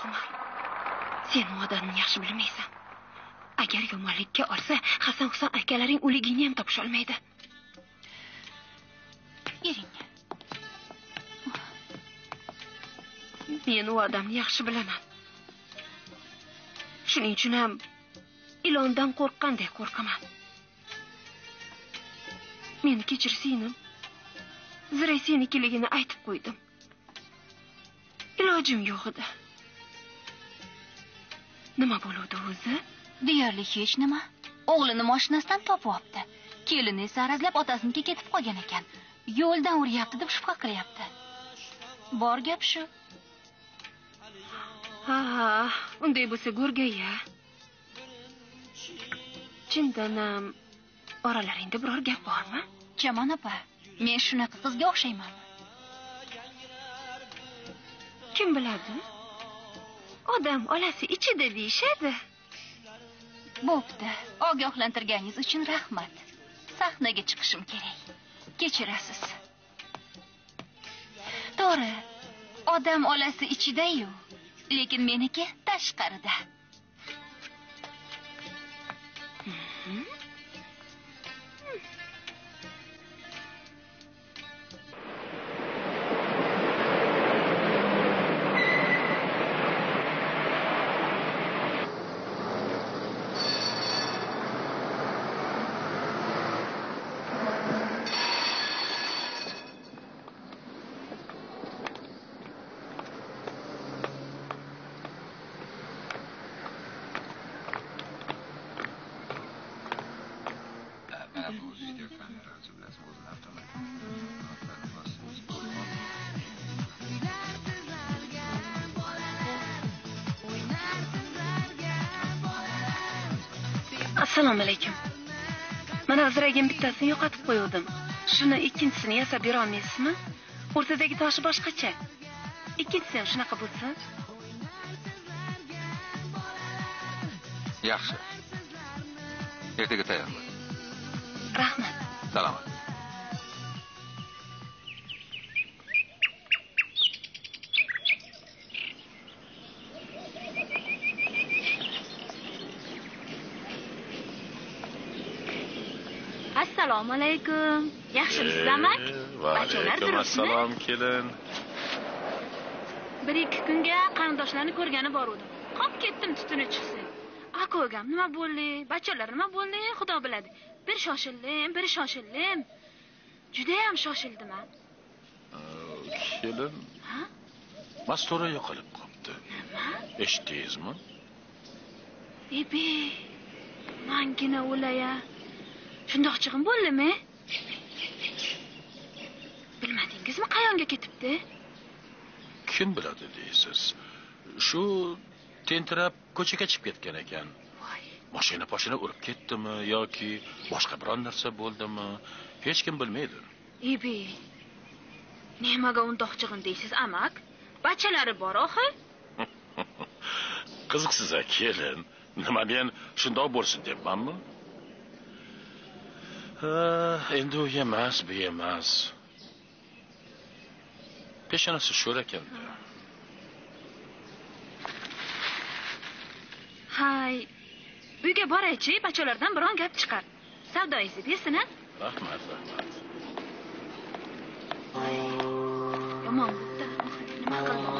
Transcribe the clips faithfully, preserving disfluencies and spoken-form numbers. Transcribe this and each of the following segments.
Qizman, sen u odamni yaxshi bilmaysan. Agar yomonlikka olsa, Hasan Husan akalaring o'ligingni ham topisha olmaydi. Ering. Men u odamni yaxshi bilaman. Shuning uchun ham ilondan qo'rqqandek qo'rqaman. Meni kechirsining. Ziray senikiligini aytib qo'ydim. Ilojim yo'q edi. Nima bo'ldi o'zi? Deyarli hech nima. O'g'lini mashinasidan topib olibdi. Kelini esa arazlab otasinikiga ketib qolgan ekan. Yo'ldan uryapti deb shubha qilyapti. Bor gap shu. Ha, unday bo'lsa go'rgay-ya. Chindan ham oralaringda biror gap bormi? Chamon opa, men shunaqa qizga o'xshaymanmi? Kim biladi? Odam olasi ichida deyishadi. Bo'pti, ogohlantirganingiz uchun rahmat. Sahnaga chiqishim kerak. Kechirasiz. To'g'ri, odam olasi ichida-yu, lekin meniki tashqarida. Assalomu alaykum. Mana azragan bittasini yo'qotib qo'ydim. Shuni ikkinchisini yasab bera olmaysizmi? O'rtadagi toshi boshqacha. Ikkinchisi ham shunaqa bo'lsin. Yaxshi. Ertaga tayyor bo'l. Rahmat. Salomat. Assalomu alaykum. Yaxshimisiz, amak? Va alaykum assalom, kelin. Bir ikki kunga qarindoshlarni ko'rgani bordim. Qop ketdim tutuni chiqsin. Ako'gam nima bo'ldi? Bachalar nima bo'ldi? Xudo biladi. Bir shoshildim, bir shoshildim. Juda ham shoshildim men. Kelin. Ha? Mastora yo'qolib qopti. Nima? Eshitdingizmi? Ibi. Mangina o'laya. Shundoq chig'im bo'ldimi? Bilmadingizmi qayonga ketibdi? Kim biladi deysiz? Shu tentirab ko'chaga chiqib ketgan ekan. Voy. Mashina poshina urib ketdimi yoki boshqa biron narsa bo'ldimi? Hech kim bilmaydi. Ibi. Nimaga undoq chig'in deysiz, amak? Bachalari bor oxir. Qiziqsiz kelin. Nima men shundoq bo'lsin debmanmi? Ha, endi u emas, bu emas. Peshonasi sho'r ekanda. Hay. Uyga boray-chi, bachalardan biron gap chiqar. Savdoyingizni bersin-a? Rahmat, rahmat. Yomon bo'pti. Nima qildim?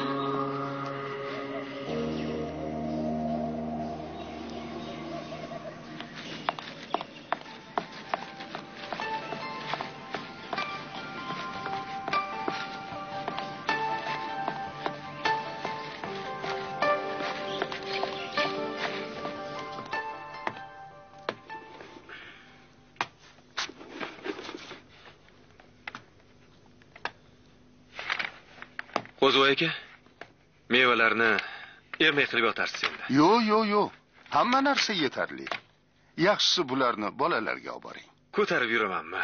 Qo'zvoy aka, mevalarni ermay qilib yotarsiz endi. Yo'q, yo'q, yo'q. Hamma narsa yetarli. Yaxshisi bularni bolalarga olib boring. Ko'tarib yuramanmi?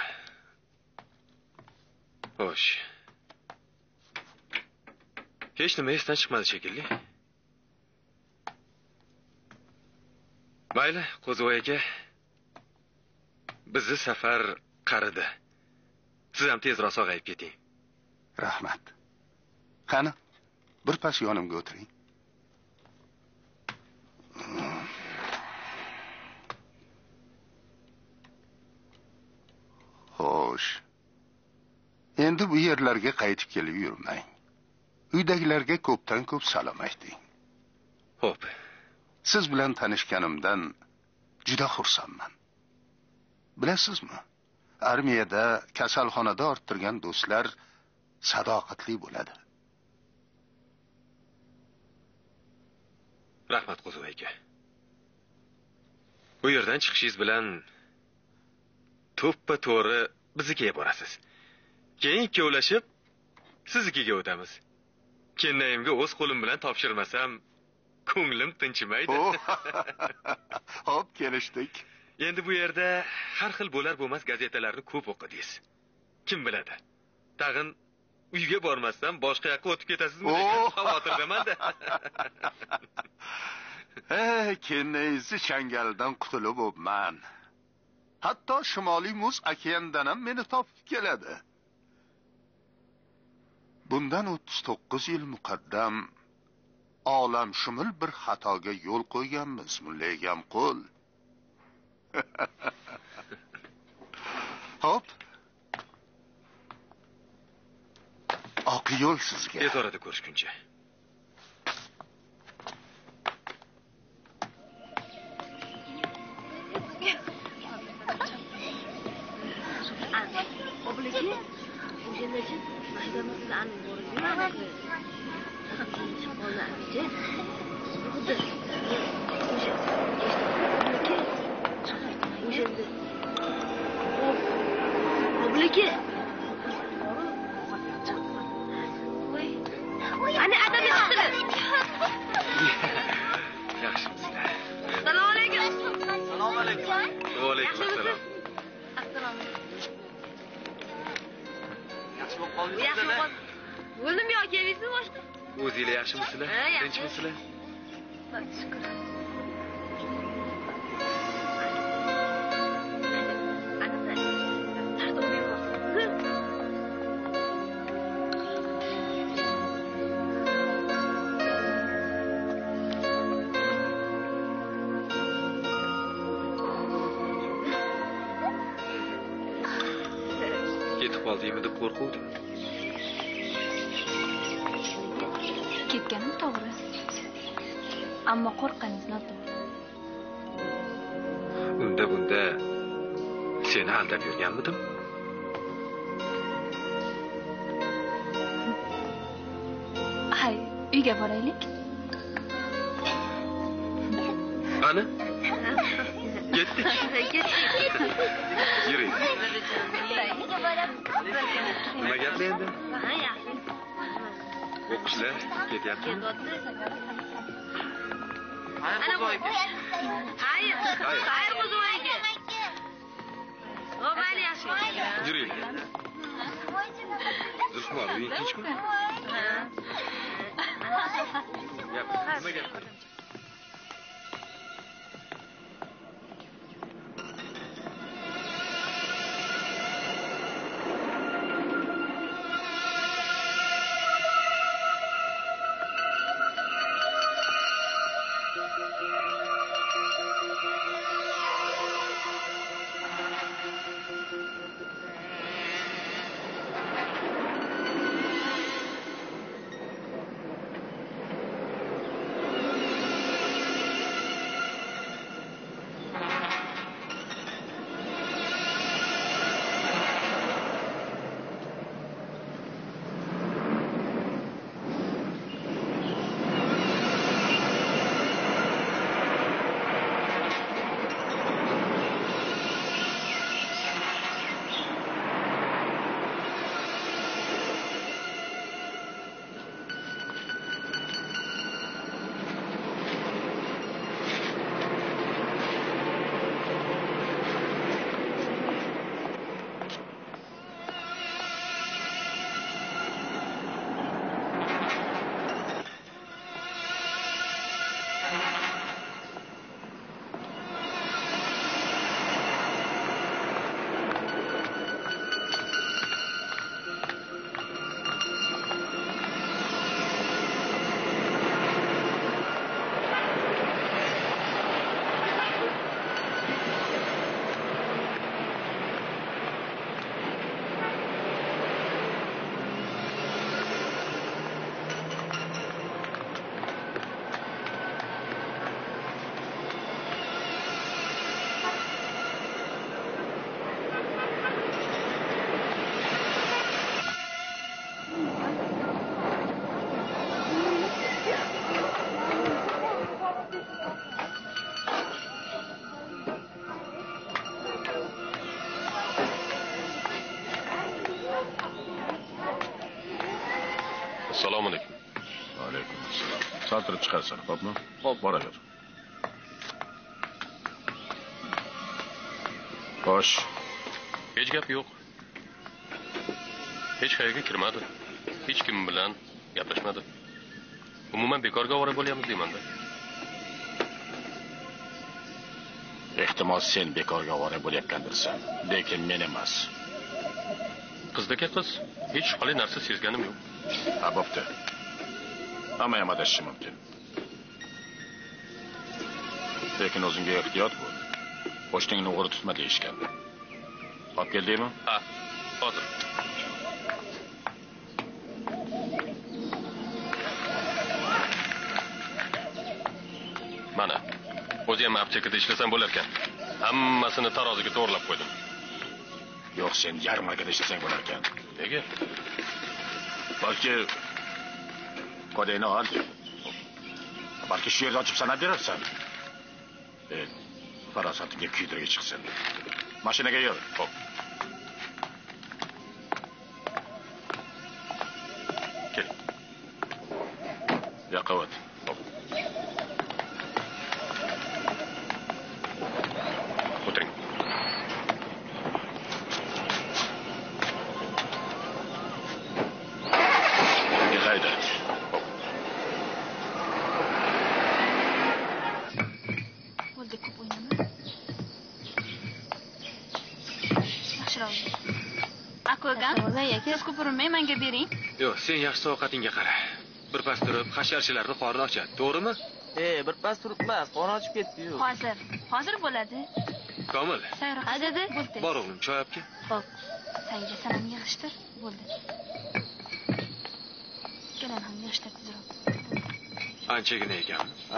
Xo'sh. Hech nima esdan chiqmadi shekilli. Mayli, Qo'zvoy aka. Bizni safar qaridi. Siz ham tezroq sog'ayib keting. Rahmat. Qani, bir pas yonimga o'tiring. yerlarga qaytib kelib yurmang. Uydagilarga ko'pdan ko'p salom ayting. Xo'p. Siz bilan tanishganimdan juda xursandman. Bilasizmi? Armiyada, kasalxonada orttirgan do'stlar sadoqatli bo'ladi. Rahmat Qo'ziq aka. Bu yerdan chiqishingiz bilan to'ppa to'g'ri biznikiga borasiz. Keyin ikkovlashib siznikiga o'tamiz. Kennayimga o'z qo'lim bilan topshirmasam, ko'nglim tinchimaydi. Hop, kelishdik. Endi bu yerda har xil bo'lar bo'lmas gazetalarni ko'p o'qidingiz. Kim biladi? Tag'in uyga bormasdan boshqa yoqqa o'tib ketasizmi degan xavotirdaman-da. Eh, kennayizni changaldan qutulib o'pman. Hatto Shimoliy Muz okeanidan ham meni topib keladi. Bundan o'ttiz to'qqiz yil muqaddam olam shumul bir xatoga yo'l qo'yganmiz, mulla Egamqul. Hop. Oq yo'l sizga. Tez orada ko'rishguncha. Obliki, o'shandachi mashinamizda anib bordi. Chiqoladi. Xuddi o'sha obliki. O'shanda. Obliki. Ani adabi chiqdi. Yaxshimisizlar? Assalomu alaykum. Assalomu alaykum. Va alaykum assalom. Assalomu Yaxshi bo'lib qoldingizmi? Yaxshi bo'lib. O'lim yo kelisizmi boshqa? O'zingizlar yaxshimisizlar? Ha, yaxshi. Tinchmisizlar? Shukr. Ketib qoldingmi deb qo'rquvdim. Ketganim to'g'ri. Ammo qo'rqqaningiz noto'g'ri. Unda bunda seni aldab yurganmidim? Hay, uyga boraylik. Ana? Ketdik. Yuring. Nima gap endi? Ha, yaxshi. O'qishlar ketyaptimi? Ana bu. Hayır. Hayır Qo'ziq aka. O mayli yaxshi. Yuring. Zulfmor, uying tinchmi? Ha. Gap, nima gap? Assalomu alaykum. Alaykum assalom. Sal turib chiqarsan, xo'pmi? Xo'p, boraver. Xo'sh. Hech gap yo'q. Hech qayerga kirmadi. Hech kim bilan gaplashmadi. Umuman bekorga ovora bo'lyapmiz deyman-da. Ehtimol sen bekorga ovora bo'layotgandirsan, lekin men emas. Qizdaka qiz, hech shubhali narsa sezganim yo'q. Ha, bo'pti. Hamma ham adashishi mumkin. Lekin o'zingga ehtiyot bo'l. Qo'shningni o'g'ri tutma deyishgan. Olib keldingmi? Ha, hozir. Mana, o'zi ham aptekada ishlasam bo'lar ekan. Hammasini taroziga to'g'rilab qo'ydim. Yo'q, sen yarmarkada ishlasang bo'lar ekan. Nega? Balki kodayni ol. Balki shu yerda ochib sanab berarsan. E, farosatingga kuydirgi chiqsin. Mashinaga yur. Xo'p. Kel. Yoqqa o't. Xo'p. O'tiring. Hayda. Bo'ldi, ko'p o'ynama. Yaxshiroq. Aka-ukam, siz ko'p urinmay menga bering. Yo'q, sen yaxshi ovqatingga qara. Birpas turib hasharchilarning qorni ochadi, to'g'rimi? E, birpas turibmas, qorni ochib ketdi-yu. Hozir, hozir bo'ladi. Komil. Sayr qiladi. Bo'ldi. Bor o'g'lim, choy olib kel. Xo'p. Sayga sanam yig'ishtir. Bo'ldi. Kelan ham yoshda tezroq. Anchagina ekan. Ha.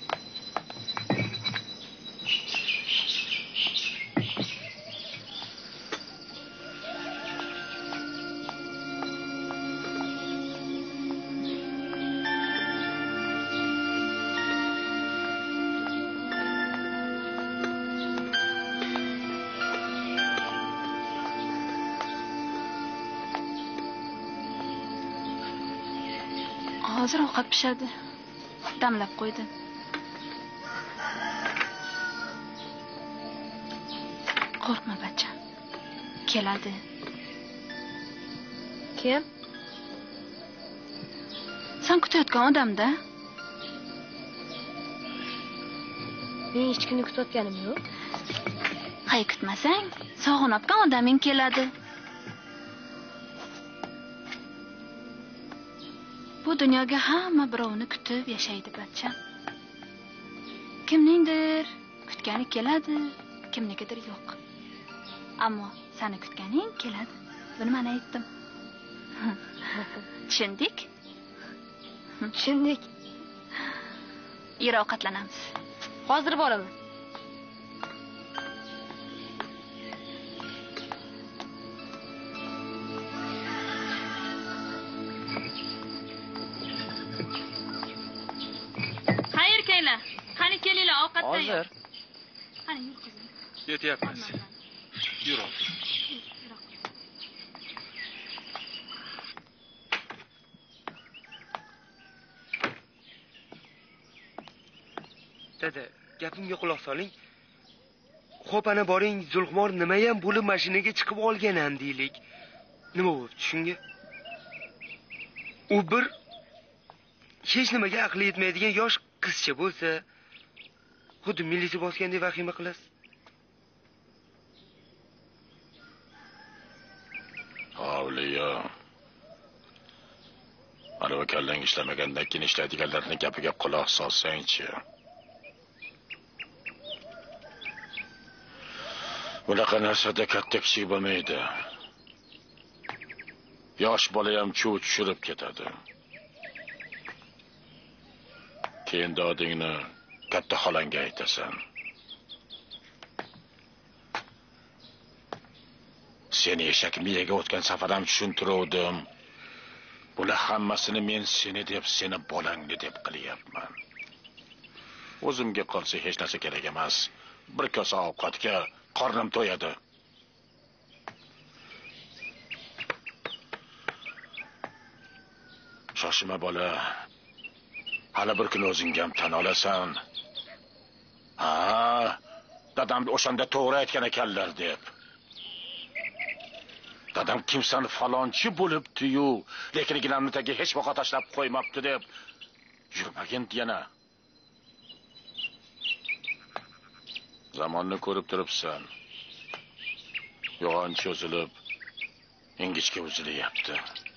Hozir ovqat pishadi. Damlab qo'ydim. Qo'rqma bachcha. Keladi. Kim? Sen kutayotgan odam-da. Men hech kimni kutayotganim yo'q. Hay kutmasang, sog'inayotgan odaming keladi. Bu dunyoga hamma birovni kutib yashaydi bachcha. Kimningdir kutgani keladi, kimnikidir yo'q. Ammo seni kutganing keladi. Buni men aytdim. Tushundik? Tushundik. Yura ovqatlanamiz. Hozir boraman. Xayr kelinglar. Qani kelinglar ovqat tayyor. Hozir. Qani yur qizim. Ketyapmiz. Yur. Dada, gapimga quloq soling. Xo'p, ana boring, Zulxumor nima ham bo'lib mashinaga chiqib olgan-am deylik. Nima bo'ldi shunga? U bir hech nimaga aqli yetmaydigan yosh qizcha bo'lsa, xuddi militsiya bosgandek vahima qilasiz. Avliyo. Ana kallang ishlamagandan keyin ishlaydiganlarning gapiga quloq solsang-chi. Bunaqa narsada katta kichik bo'lmaydi. Yosh bola ham chuv tushirib ketadi. Keyin dodingni katta xolangga aytasan. Seni eshak miyaga o'tgan safar ham tushuntiruvdim. Bular hammasini men seni deb, seni bolangni deb qilyapman. O'zimga qolsa hech narsa kerak emas. Bir kosa ovqatga qornim to'yadi. Shoshma bola. Hali bir kun o'zingga ham tan olasan. Ha, dadam o'shanda to'g'ri aytgan ekanlar deb. Dadam kimsani falonchi bo'libdi-yu, lekin ginamni tagiga hech vaqt tashlab qo'ymabdi deb yurmagin yana. Zamonni ko'rib turibsan. Yo'g'on cho'zilib, ingichka uzilyapti.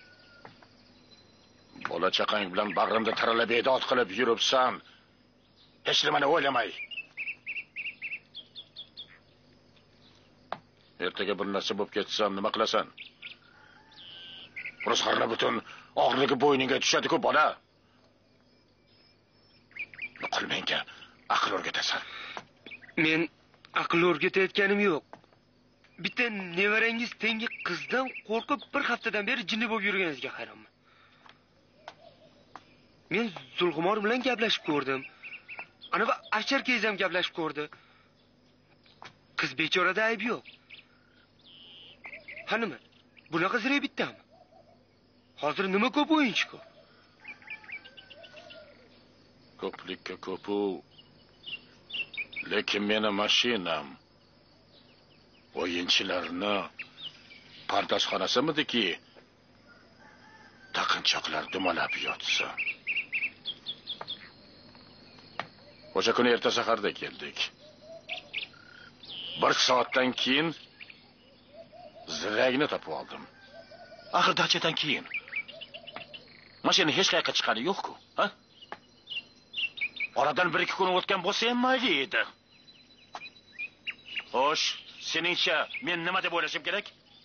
Bola chaqang bilan bag'rimda taralab edod qilib yuribsan. Hech nimani o'ylamay. Ertaga bir narsa bo'lib ketsam nima qilasan? Ro'zg'orlar butun og'irligi bo'yniga tushadi-ku bola. Nuqul menga aql o'rgatasan. Men aql o'rgatayotganim yo'q. Bitta nevarangiz tengi qizdan qo'rqib bir haftadan beri jinni bo'lib yurganingizga hayronman. Men Zulg'umor bilan gaplashib ko'rdim. Ana bu Asharkangiz ham gaplashib ko'rdi. Qiz bechorada ayb yo'q. Ha nima? Bunaqa ziray bittami? Hozir nima ko'p o'yinchi ko'p? Ko'plikka ko'pu. Lekin meni mashinam o'yinchilarni pardozxonasimidiki taqinchoqlar dumalab yotsa. O'sha kuni erta saharda keldik. Bir soatdan keyin ziragni topib oldim. Axir dachadan keyin mashina hech qayerga chiqani yo'q-ku, ha? Oradan bir ikki kun o'tgan bo'lsa ham mayli edi. Xo'sh, seningcha men nima deb o'ylashim kerak?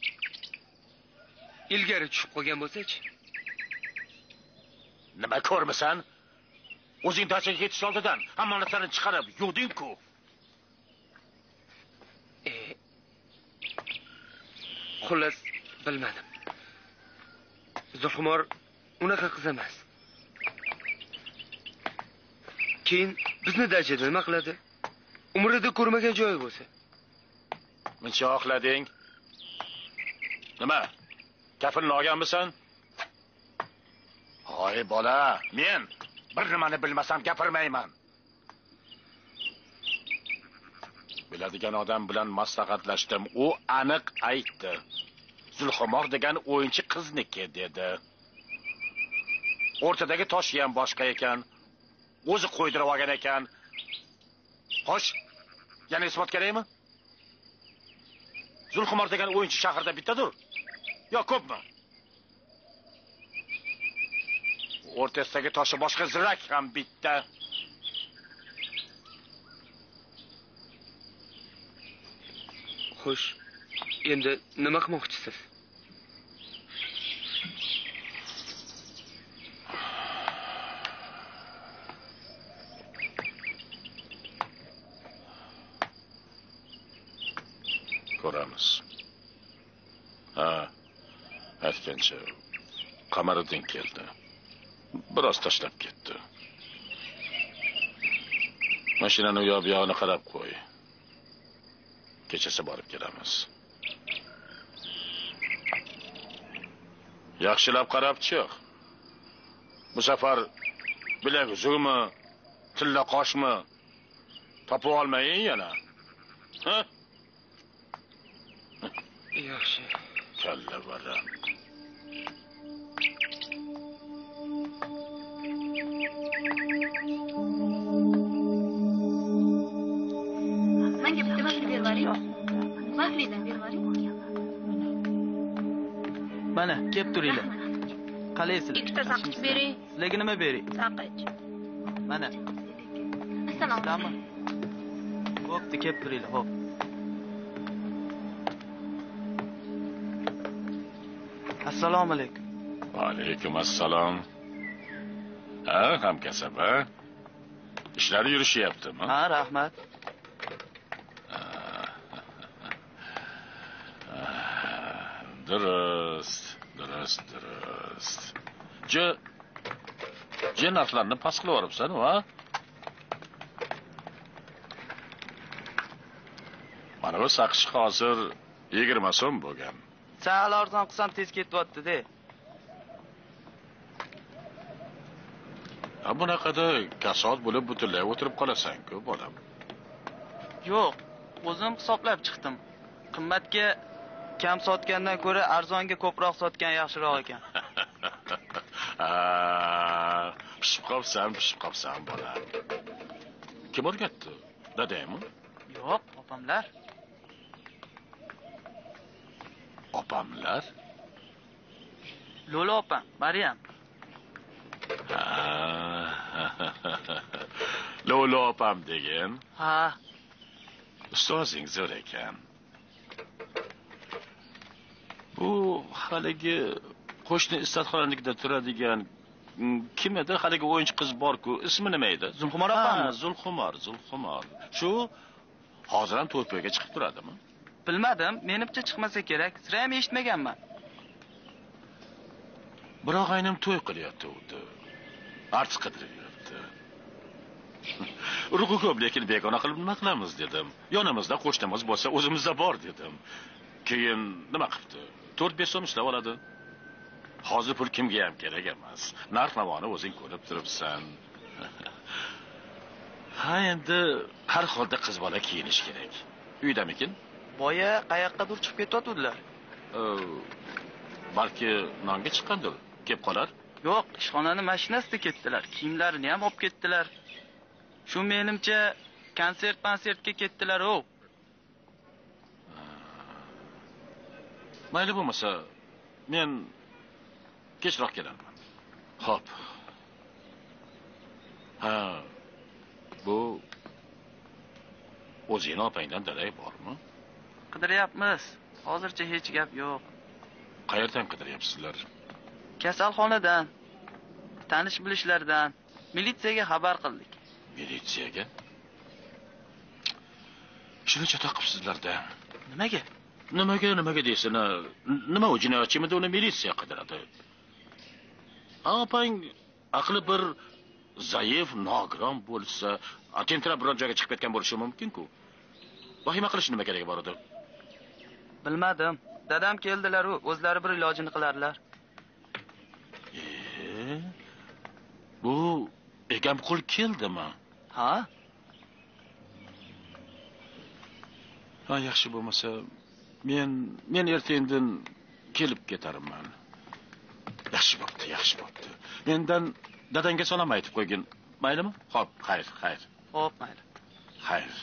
Ilgari tushib qolgan bo'lsa-chi? Nima ko'rmisan? O'zing dachaga ketish oldidan hamma narsani chiqarib yuvding-ku. E, xullas bilmadim. Zulg'umor unaqa qiz emas. Keyin bizni dachada nima qiladi? Umrida ko'rmagan joyi bo'lsa. Muncha oqlading. Nima? Kafilni olganmisan? Hoy bola, men bir nimani bilmasam gapirmayman. Biladigan odam bilan maslahatlashdim. U aniq aytdi. Zulg'umor degan o'yinchi qizniki dedi. O'rtadagi tosh ham boshqa ekan. O'zi qo'ydirib olgan ekan. Xo'sh, yana isbot kerakmi? Zulg'umor degan o'yinchi shaharda bittadir. Yo ko'pmi? O'rtasidagi toshi boshqa zirak ham bitta. Xo'sh, endi nima qilmoqchisiz? Ko'ramiz. Ha, aytgancha Qamariddin keldi. Biroz tashlab ketdi. Mashinani u yoq buyog'ini qarab qo'y. Kechasi borib kelamiz. Yaxshilab qarab chiq. Bu safar bilak uzug'mi, tilla qoshmi topib olmayin yana. Ha? Yaxshi. Kalla baram. Menga bitta vafli berib yuboring. Vaflidan berib yuboring. Mana, kelib turinglar. Qalaysizlar? Ikkita saqich bering. Sizlarga nima beray? Saqich. Mana. Assalomu alaykum. Bo'pti, kelib turinglar, xo'p. Assalomu alaykum. Va alaykum assalom. Ha, hamkasb, ha? Ishlar yurishyaptimi? Ha, rahmat. Durust, durust, durust. Je, je narxlarni past qilib yoribsan, ha? Mana bu saqich hozir yigirma so'm bo'lgan. Sal arzon qilsam tez ketyapti-da. Ha bunaqada kasod bo'lib butunlay o'tirib qolasan-ku, bolam. Yo'q, o'zim hisoblab chiqdim. Qimmatga kam sotgandan ko'ra arzonga ko'proq sotgan yaxshiroq ekan. Ha, pishib qolsan, pishib qolsan, bolam. Kim o'rgatdi? Dadangmi? Yo'q, opamlar. Opamlar? Lo'la opam, Maryam. Lo'la opam degan. Ha. Ustozing zo'r ekan. Bu haligi qo'shni istatxonalikda turadigan kim edi? Haligi o'yinchi qiz bor-ku, ismi nima edi? Zulxumor opammi? Zulxumor, Zulxumor. Shu hozir ham to'yga chiqib turadimi? Bilmadim, menimcha chiqmasa kerak. Sira ham eshitmaganman. Biroq aynim to'y qilyapti. Artist qidiryapti. Urug'i ko'p, lekin begona qilib nima qilamiz dedim. Yonimizda qo'shnimiz bo'lsa, o'zimizda bor dedim. Keyin nima qilibdi? to'rt besh so'm ishlab oladi. Hozir pul kimga ham kerak emas. Narx-navoni o'zing ko'rib turibsan. Ha, endi har holda qiz bola kiyinish kerak. Uydamikin? Boya qayoqqadir chiqib ketadilar. Balki nonga chiqqandir. Kelib qolar? Yo'q, ishxonani mashinasida ketdilar. Kiyimlarini ham olib ketdilar. Shu menimcha konsert-konsertga ketdilar-ku. Mayli bo'lmasa, men kechroq kelaman. Xo'p. Ha, bu o'zing opangdan darak bormi? Qidiryapmiz. Hozircha hech gap yo'q. Qayerdan qidiryapsizlar? Kasalxonadan, tanish bilishlardan, militsiyaga xabar qildik. Militsiyaga? Shuni chatoq qilibsizlar-da. Nimaga? Nimaga, nimaga deysan? Nima u jinoyatchimidi, uni militsiya qidiradi? Opang aqli bir zaif, nogiron bo'lsa, tentirab biror joyga chiqib ketgan bo'lishi mumkin-ku. Vahima qilish nima keragi bor edi? Bilmadim. Dadam keldilar, o'zlari bir ilojini qilarlar. E, bu egam qul keldimi? Ha? Ha, yaxshi bo'lmasa, men men erta-indin kelib ketarman. Yaxshi bo'pti, yaxshi bo'pti. Mendan dadangga salom aytib qo'ygin. Maylimi? Xo'p, xayr, xayr. Xo'p, mayli. Xayr.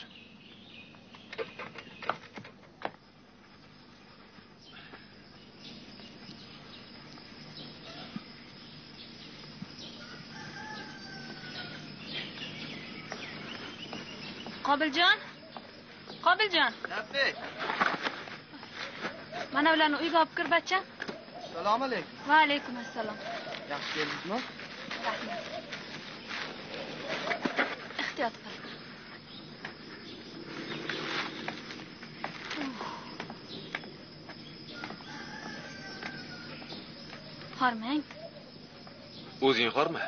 Qobiljon? Qobiljon. Tabbek. Mana ularni uyga olib kir, bachcham. Assalomu alaykum. Va alaykum assalom. Yaxshi keldingizmi? Rahmat. Ehtiyot qil. Hormang. O'zing horma.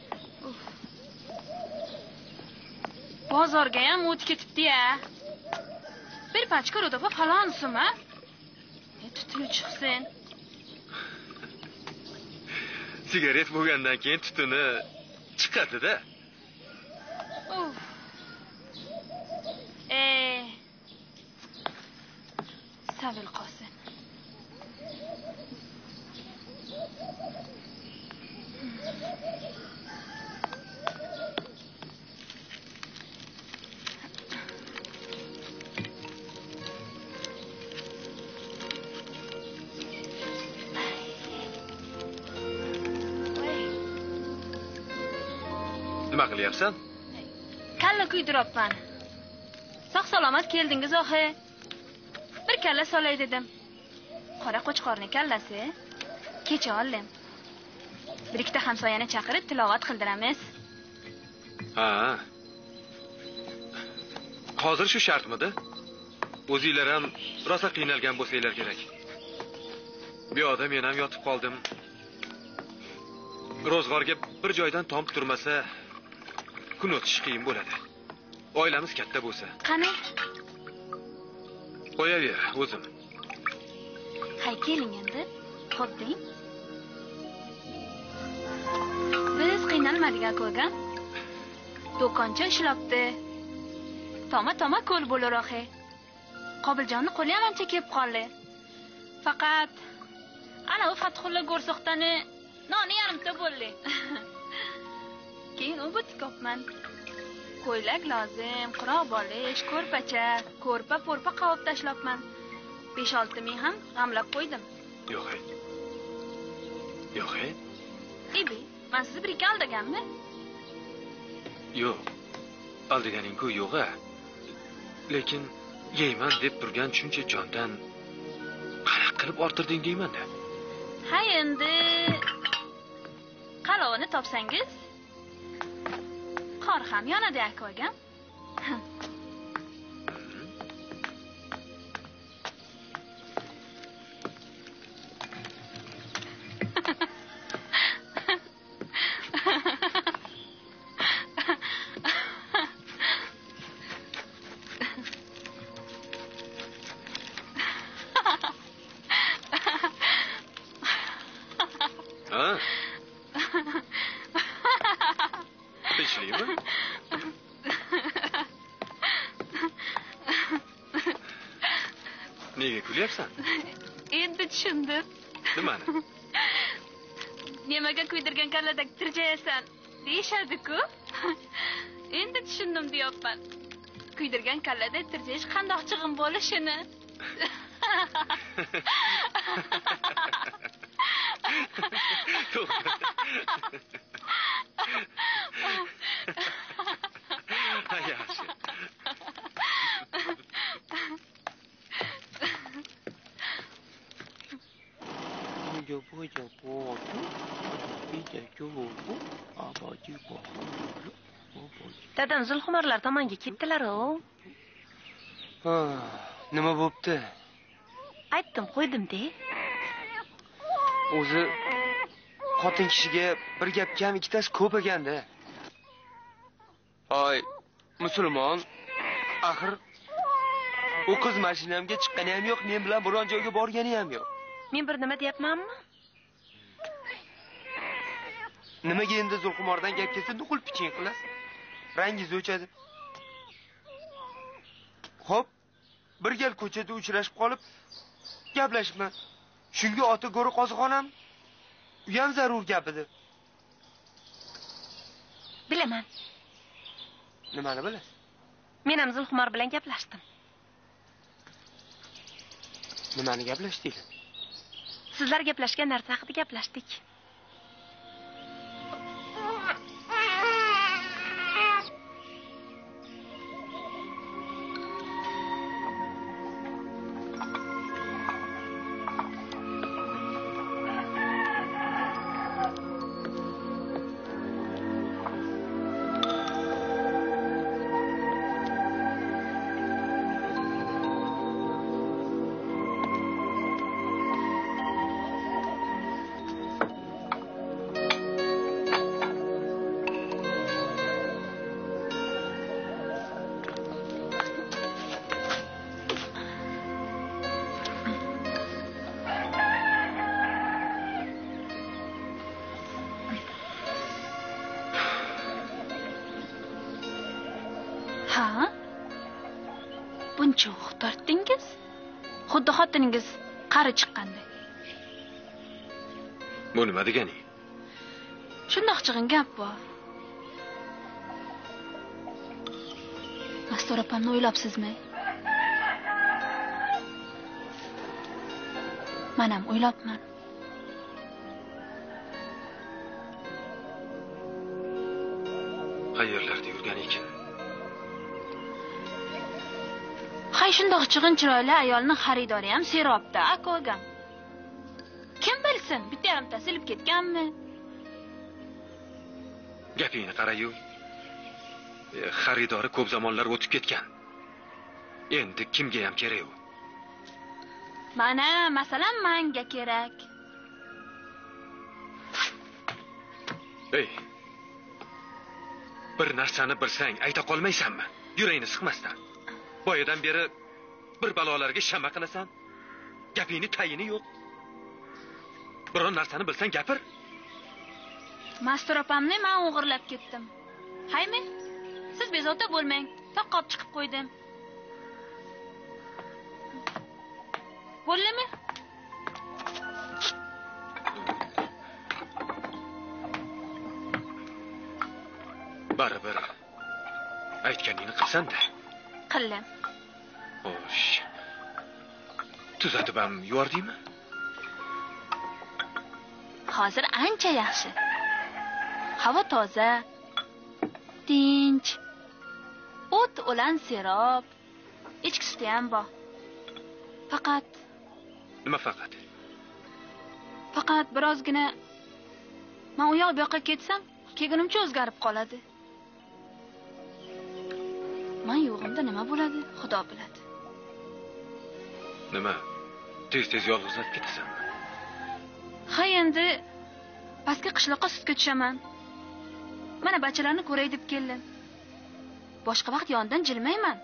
Bozorga ham o'tib ketibdi-ya. Bir pachka ro'dofa falon suma. E, tutuni chiqsin. Sigaret bo'lgandan keyin tutuni chiqadi-da. Uf. Eh. Savil qosin. Nima qilyapsan? Kalla kuydiryapman. Sog' salomat keldingiz, oxi. Bir kalla solay dedim. Qora qo'chqorning kallasi. Kecha oldim. Bir ikkita hamsoyani chaqirib tilovat qildiramiz. Ha. Hozir shu shartmidi? O'zinglar ham rosa qiynalgan bo'lsanglar kerak. Bu yoqda men ham yotib qoldim. Ro'zg'orga bir joydan tom turmasa, kun o'tish qiyin bo'ladi. Oilamiz katta bo'lsa. Qani? Qo'yaver, o'zim. Hay keling endi. Xo'p deng. Biz qiynalmadik aka o'gam. Do'koncha ishlabdi. Toma-toma ko'l bo'laroq he. Qobiljonning qo'li ham ancha kelib qoldi. Faqat ana u Fathulla go'rsoqtani noni yarimta bo'ldi. Keyin u butkopman. Ko'ylak lozim, quroq bolish, ko'rpacha, ko'rpa-po'rpa qavib tashlabman. besh olti ming ham g'amlab qo'ydim. Yo'q. Yo'q. Ibi, men sizni bir ikki aldaganmi? Yo'q. Aldaganing-ku yo'q-a. Lekin yeyman deb turgan shuncha jondan qanaqa qilib ortirding deyman-da. Ha endi qalovini topsangiz qor ham yonadi aka o'gam. Nega kulyapsan? Endi tushundim. Nimani? Nimaga kuydirgan kalladak tirjayasan deyishadi-ku. Endi tushundim deyapman. Kuydirgan kallada tirjayish qandoq chig'im bo'lishini. Yaxshi. Dadam Zulxumarlar tomonga ketdilar-ku. Ha, nima bo'pti? Aytdim, qo'ydim-de. O'zi xotin kishiga bir gap kam, ikkitasi ko'p ekanda. Hoy, musulmon, axir u qiz mashinamga chiqqani ham yo'q, men bilan biron joyga borgani ham yo'q. Men bir nima deyapmanmi? Nimaga endi Zulxumordan gap kelsa, nuqul piching qilasiz? Rangingiz o'chadi. Xo'p, bir gal ko'chada uchrashib qolib, gaplashibman. Shunga oti go'ri qoziqonam. U ham zarur gapidir. Bilaman. Nimani bilasiz? Men ham Zulxumor bilan gaplashdim. Nimani gaplashdinglar? Sizlar gaplashgan narsa haqida gaplashdik. Ha? Buncha o'q tortdingiz? Xuddi xotiningiz qari chiqqanday. Bu nima deganing? Shundoq chig'in gap bor. Mastor opamni o'ylabsizmi? Men ham o'ylabman. Qayerlarda yurgan ekan? Hay shundoq chig'in chiroyli ayolning xaridori ham serobda, aka o'gam. Kim bilsin, bitta yarimta silib ketganmi? Gapingni qara-yu. E, xaridori ko'p zamonlar o'tib ketgan. Endi kimga ham kerak u? Mana, masalan, menga kerak. Ey. Bir narsani bilsang, ayta qolmaysanmi? Yuragingni siqmasdan. Boyadan beri bir balolarga shama qilasan. Gapingni tayini yo'q. Biron narsani bilsang gapir. Mastur opamni men o'g'irlab ketdim. Haymi? Siz bezovta bo'lmang. Taqqob chiqib qo'ydim. Bo'ldimi? Baribir aytganingni qilsanda. Qildim. Xo'sh. Tuzatib ham yubordingmi? Hozir ancha yaxshi. Havo toza, tinch. O't o'lan serob. Echki suti ham bor. Faqat Nima faqat? Faqat birozgina men u yoq bu yoqqa ketsam, kelgunimcha o'zgarib qoladi. Men yo'g'imda nima bo'ladi, Xudo biladi. Nima? Tez-tez yolg'izlab ketasanmi? Ha endi pastki qishloqqa sutga tushaman. Mana bachalarni ko'ray deb keldim. Boshqa vaqt yonidan jilmayman.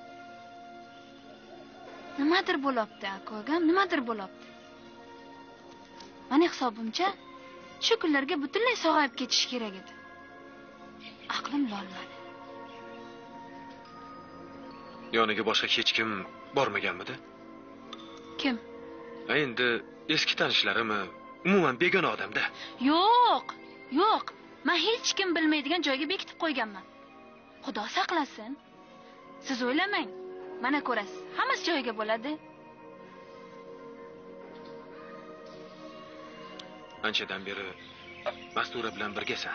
Nimadir bo'libdi, akogam, nimadir bo'libdi. Meni hisobimcha, shu kunlarga butunlay sog'ayib ketish kerak edi. Aqlim lolmadi. Yoniga boshqa hech kim bormaganmidi? Kim? Endi eski tanishlarimi, umuman begona odamda? Yo'q, yo'q. Men hech kim bilmaydigan joyga bekitib qo'yganman. Xudo saqlasin. Siz o'ylamang. Mana ko'rasiz, hammasi joyiga bo'ladi. Anchadan beri Mastura bilan birgasan.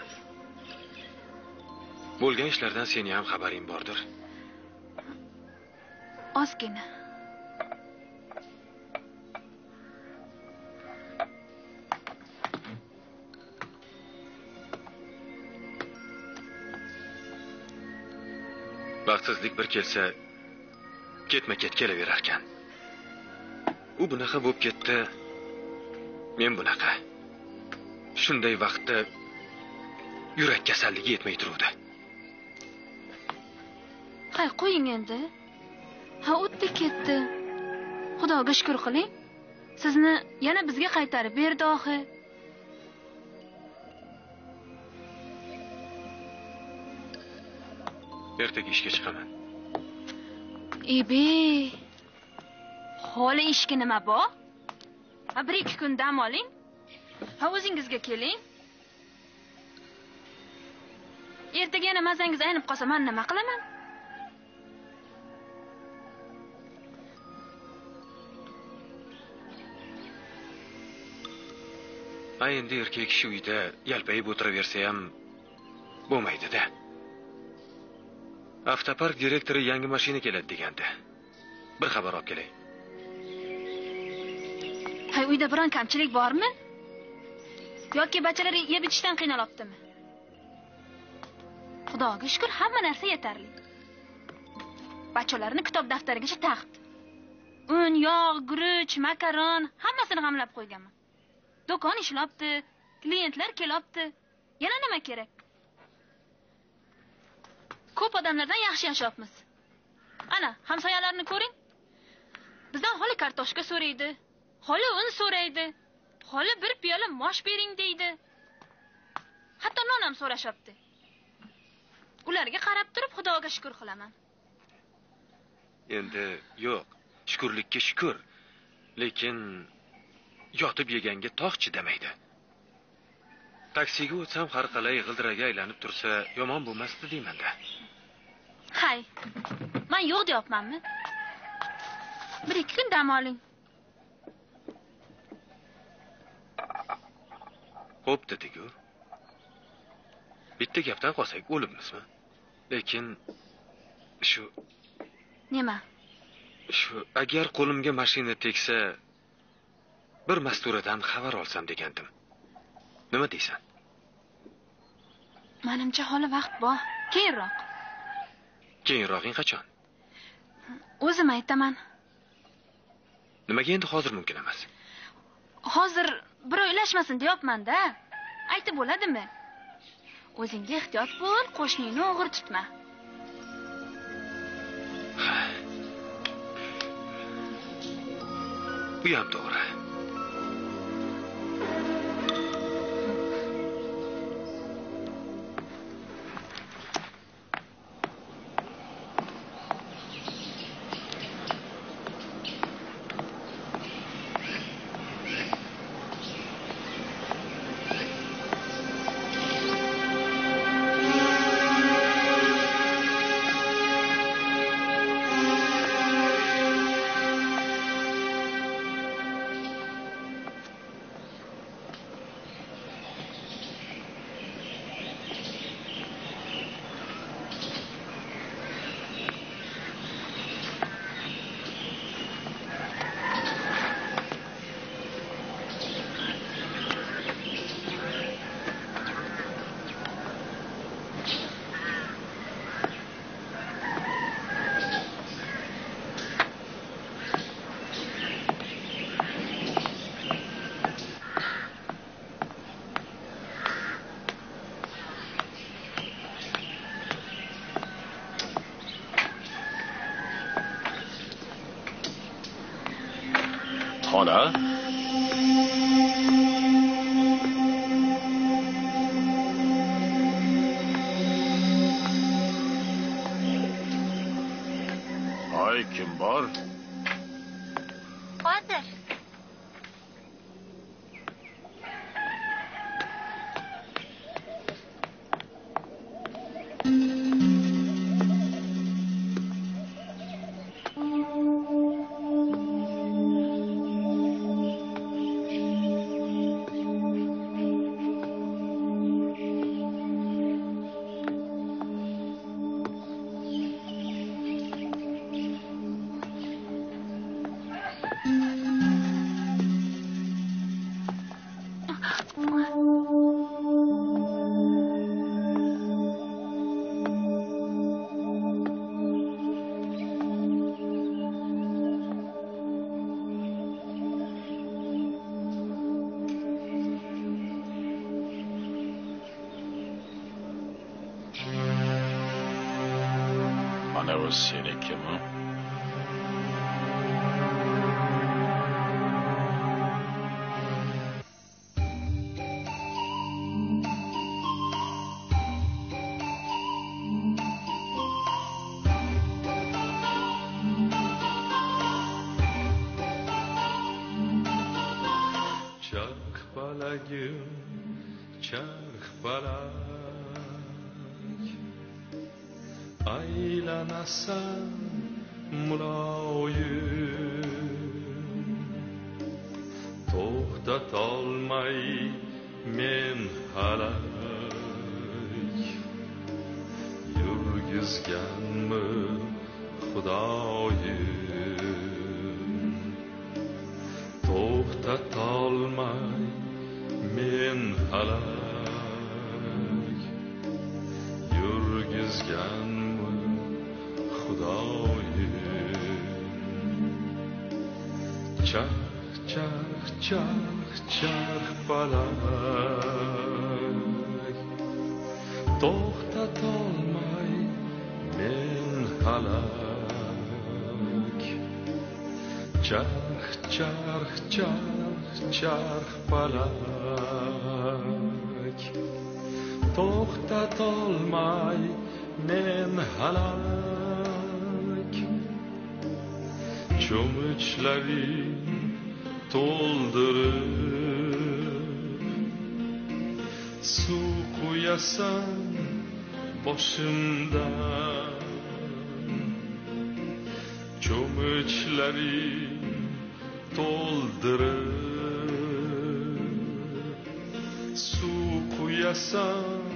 Bo'lgan ishlardan seni ham xabaring bordir. Ozgina. Baxtsizlik bir kelsa, ketma-ket kelaverar ekan. U bunaqa bo'lib ketdi, men bunaqa. Shunday vaqtda yurak kasalligi yetmay turuvdi. Hay, qo'ying endi. Ha, o'tdi ketdi. Xudoga shukr qiling. Sizni yana bizga qaytarib berdi oxi. Ertaga ishga chiqaman. Ebe. Holi ishga nima bor? Ha, bir ikki kun dam oling. Ha, o'zingizga keling. Ertaga yana mazangiz aynib qolsa, men nima qilaman? Ha, endi erkak kishi uyda yalpayib o'tiraversa ham bo'lmaydi-da. Avtopark direktori yangi mashina keladi degandi. Bir xabar olib kelay. Hay, uyda biron kamchilik bormi? Yoki bachalar yeb ichishdan qiynalyaptimi? Xudoga shukr, hamma narsa yetarli. Bachalarni kitob daftarigacha taqdi. Un, yog', guruch, makaron, hammasini g'amlab qo'yganman. Do'kon ishlabdi, klientlar kelyapti. Yana nima kerak? Ko'p odamlardan yaxshi yashayapmiz. Ana, hamsoyalarni ko'ring. Bizdan holi kartoshka so'raydi, holi un so'raydi, holi bir piyola mosh bering deydi. Hatto non ham so'rashapti. Ularga qarab turib Xudoga shukr qilaman. Endi yo'q, shukurlikka shukr. Lekin yotib yeganga tog' chidamaydi. Taksiga o'tsam har qalay g'ildiraga aylanib tursa, yomon bo'lmasdi deyman-da. Hay. Men yo'q deyapmanmi? Bir ikki kun dam oling. Xo'p dedi-ku. Bitta gapdan qolsak o'libmizmi? Lekin shu nima? Shu agar qo'limga mashina tegsa, bir Masturadan xabar olsam degandim. Nima deysan? Menimcha hali vaqt bor. Keyinroq. Keyinrog'ing qachon? O'zim aytaman. Nimaga endi hozir mumkin emas? Hozir bir o'ylashmasin deyapman-da. Aytib bo'ladimi? O'zingga ehtiyot bo'l, qo'shningni o'g'ir tutma. Bu ham to'g'ri. xola. Hoy, kim bor? Hozir. Mana bu senikimi? Charx balagim, charx balag, aylanasan muloyim, to'xtatolmay men halak, yurgizganmi Xudoyim, to'xtatolmay men halak, yurgizganmi Xudoyim. Charx, charx, charx, charx balag, to'xtatolmay men halak, charx, charx, charx, charx balag, to'xtatolmay men halak, cho'michlaring to'ldirib suv quyasan boshimdan, cho'michlaring to'ldirib suv quyasan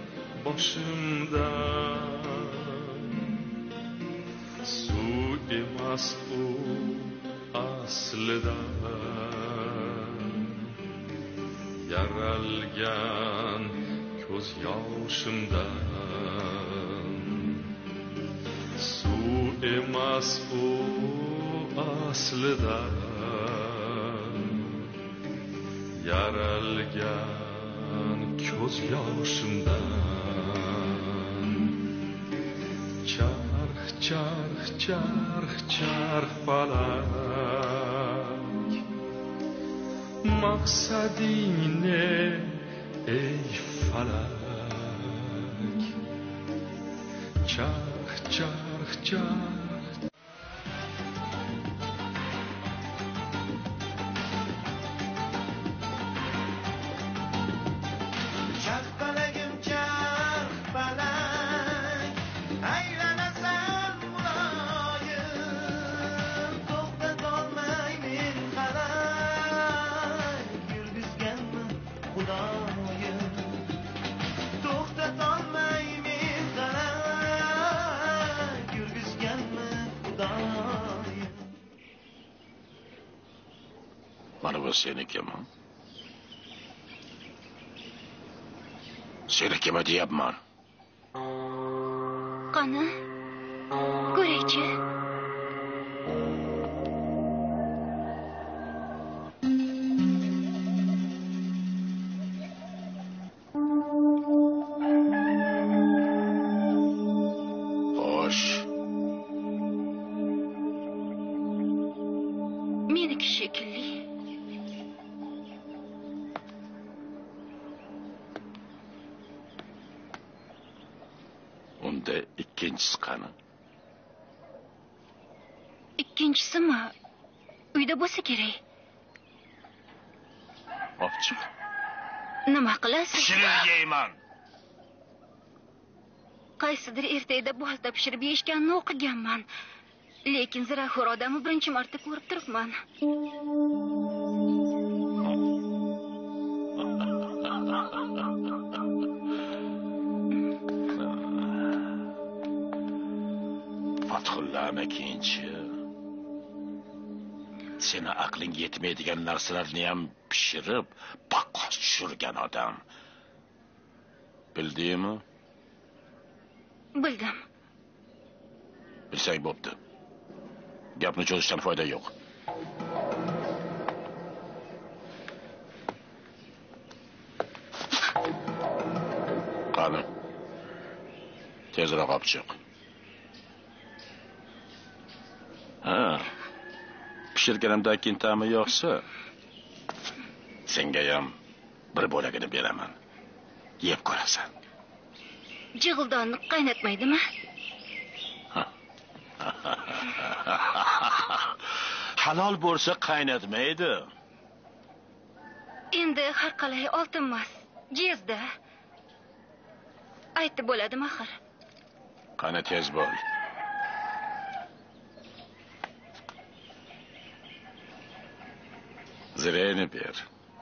boshimdan, suv emas u aslida yaralgan ko'z yoshimdan, suv emas u aslida yaralgan ko'z yoshimdan. Charx, charx, charx, charx falak, maqsading ne ey falak, charx, charx, charx. Mana bu senikimi? Senikimi deyapman. Qani, ko'raychi. Xo'sh. Meniki shekilli. ikkinchisi qani? Ikkinchisimi uyda bo'lsa kerak. Opchiq. Nima qilasiz? Pishirib yeyman. Qaysidir ertakda bolta pishirib yeyishganini o'qiganman. Lekin ziraxo'r odamni birinchi marta ko'rib turibman. Fathullani keyinchi seni aqling yetmaydigan narsalarni ham pishirib baqqos tushirgan odam. Bildingmi? Bildim. Bilsang bo'pti. Gapni cho'zishdan foyda yo'q. Qani. Tezroq olib chiq. Ha. Pishirganimdan keyin ta'mi yo'qsa, senga ham bir bo'lagini beraman. Yeb ko'rasan. Jig'ildonni qaynatmaydimi? Halol bo'lsa qaynatmaydi. Endi har qalay oltinmas, jezda. Aytib bo'ladimi axir? Qani tez bo'l. Zireni ber.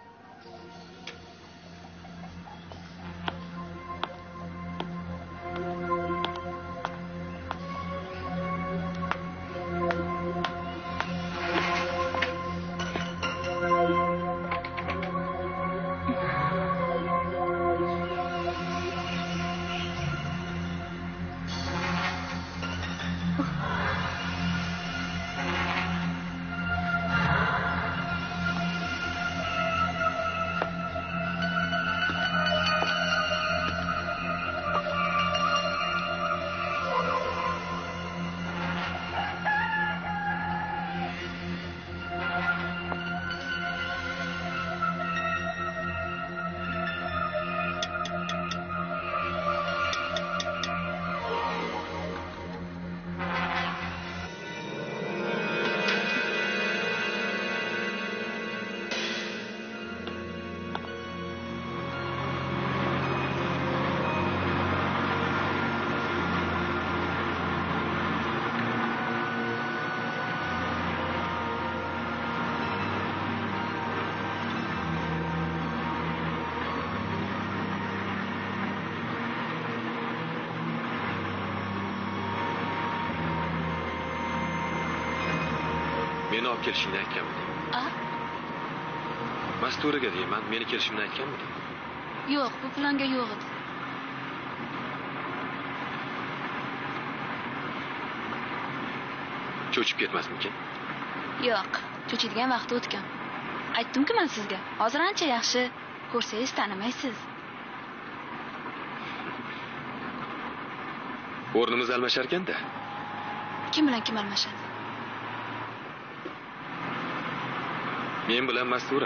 Meni olib kelishingni aytganmidim. A? Masturaga deyman, meni kelishimni aytganmidim. Yo'q, bu planga yo'q edi. Cho'chib ketmasmikin? Yo'q, cho'chiydigan vaqti o'tgan. Aytdim-ku men sizga. Hozir ancha yaxshi, ko'rsangiz tanimaysiz. O'rnimiz almashar ekanda. Kim bilan kim almashadi? Men bilan Mastura.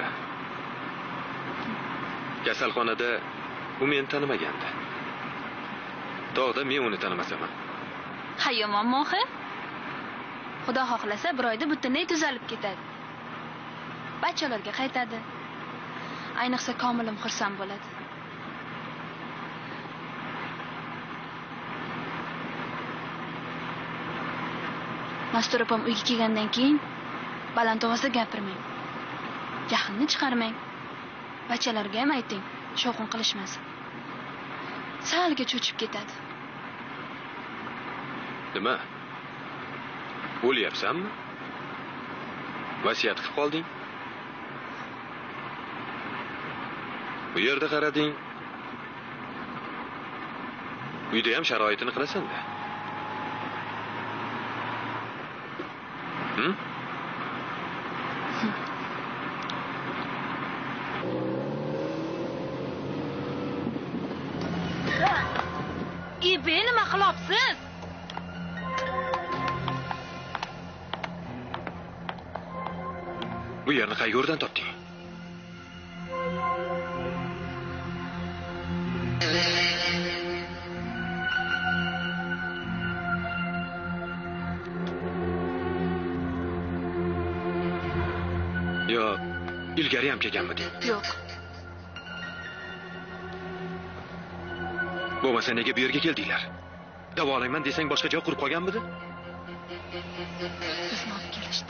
Kasalxonada u meni tanimagandi. Tog'da men uni tanimasaman. Ha, yomon mohi. Xudo xohlasa bir oyda butunlay tuzalib ketadi. Bachchalarga qaytadi. Ayniqsa komilim xursand bo'ladi. Mastura opam uyga kelgandan keyin baland ovozda gapirmang. Jahlni chiqarmang. Bachchalarga ham ayting, shovqin qilishmasin. Salga cho'chib ketadi. Nima? O'lyapsanmi? Vasiyat qilib qolding? Bu yerda qarading. Uyda ham sharoitini qilasan-da. Hm? Ibe nima qilibsiz? Bu yerni qayerdan topding? Yo, ilgari ham kelganmiding? Yo'q. Bo'lmasa nega bu yerga keldinglar? Davolayman desang boshqa joy qurib qolganmidi? Bizni olib kelishdi.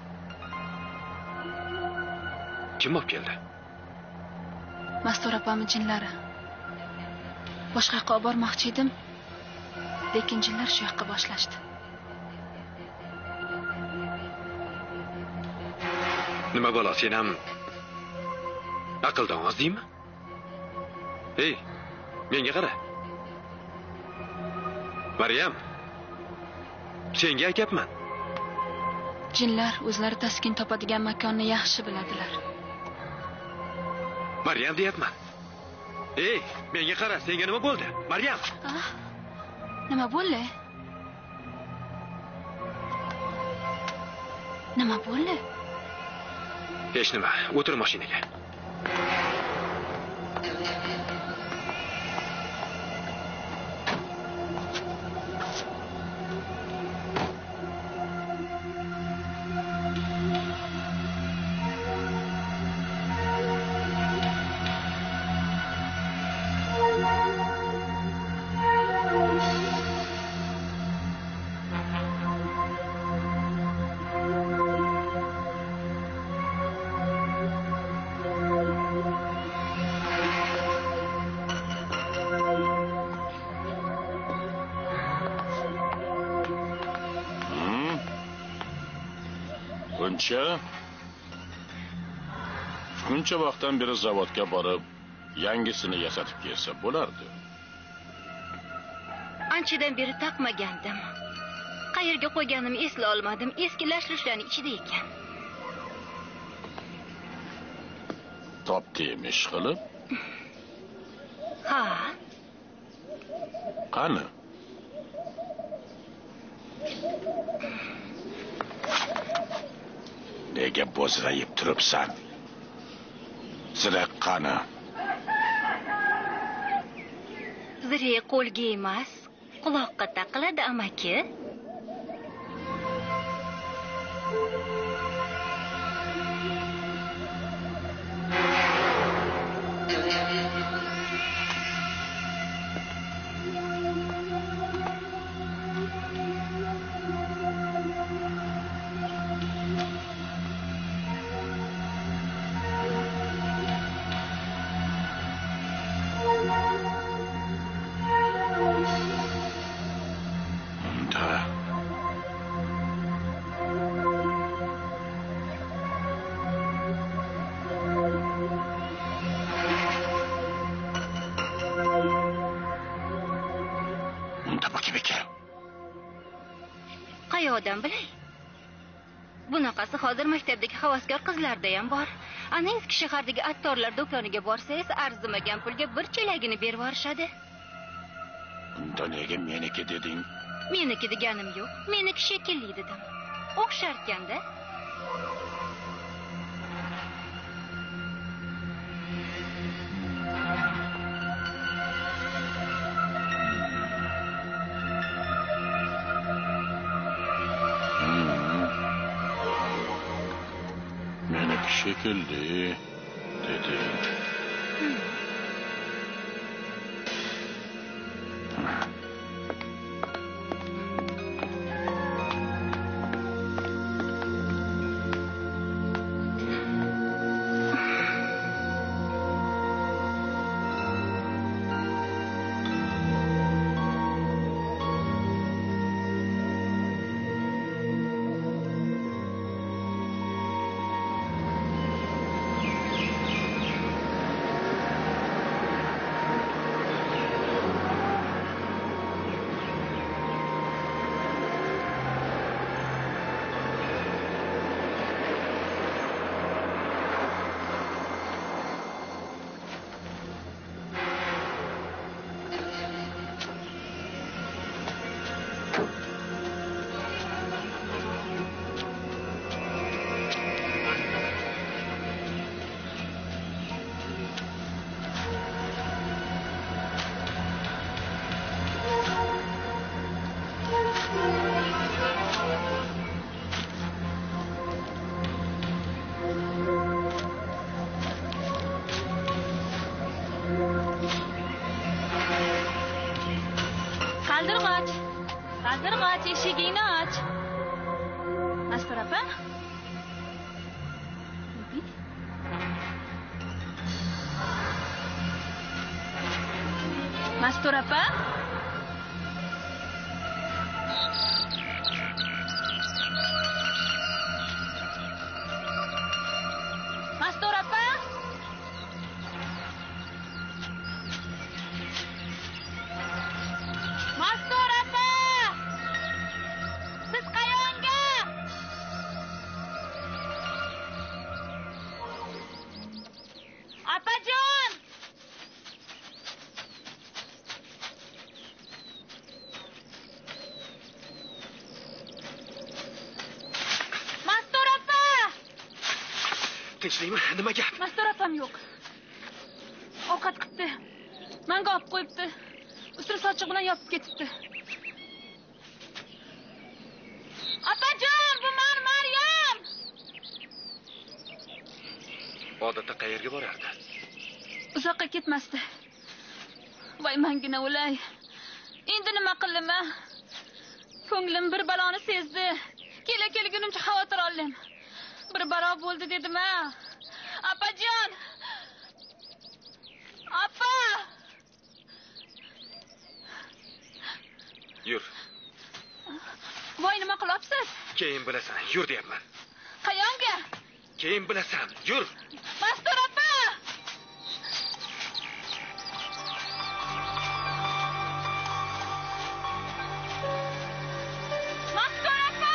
Kim olib keldi? Mastur opamning jinlari. Boshqa yoqqa olib bormoqchi edim, lekin jinlar shu yoqqa boshlashdi. Nima bo'la, sen ham aqldan ozdingmi? Ey, menga qara. Maryam, senga aytyapman. Jinlar o'zlari taskin topadigan makonni yaxshi biladilar. Maryam deyapman. Ey, menga qara, senga nima bo'ldi? Maryam. Ah, nima bo'ldi? Nima bo'ldi? Hech nima, o'tir mashinaga. Buncha shuncha vaqtdan beri zavodga borib, yangisini yasatib kelsa bo'lardi. Anchadan beri taqmagandim. Qayerga qo'yganimni esla olmadim. Eski lash-lushlarning ichida ekan. Topdim ish qilib? Ha. Qani? Nega bo'zrayib turibsan? Zirak qani? Zirak qo'lga emas, quloqqa taqiladi, amaki. Qayoqdan bilay? Bunaqasi hozir maktabdagi havaskor qizlarda ham bor. Ana eski shahardagi attorlar do'koniga borsangiz, arzimagan pulga bir chelagini berib yuborishadi. Unda nega meniki deding? Meniki deganim yo'q. Meniki shekilli dedim. O'xsharkanda. Şekilli dedi. eshigingni och. Mastur opa. Mastur opa. Mastur opa. Mastur opa. Siz qayerga? Opajon. Mastur opa. Tinchlikmi? Nima gap? Mastur opam yo'q. Ovqat kutdi. Menga olib qo'yibdi. Ustun sochiq bilan yopib ketibdi. Opajon, bu men Maryam. Odatda qayerga borardi? Uzoqqa ketmasdi. Voy mangina o'lay. Endi nima qilaman? Ko'nglim bir baloni sezdi. Kela kelgunimcha xavotir oldim. Bir balo bo'ldi dedim-a. Opajon. Apa! Yur. Voy nima qilyapsiz? Keyin bilasan. Yur deyapman. Qayonga? Keyin bilasan. Yur. Mastur opa! Mastur opa!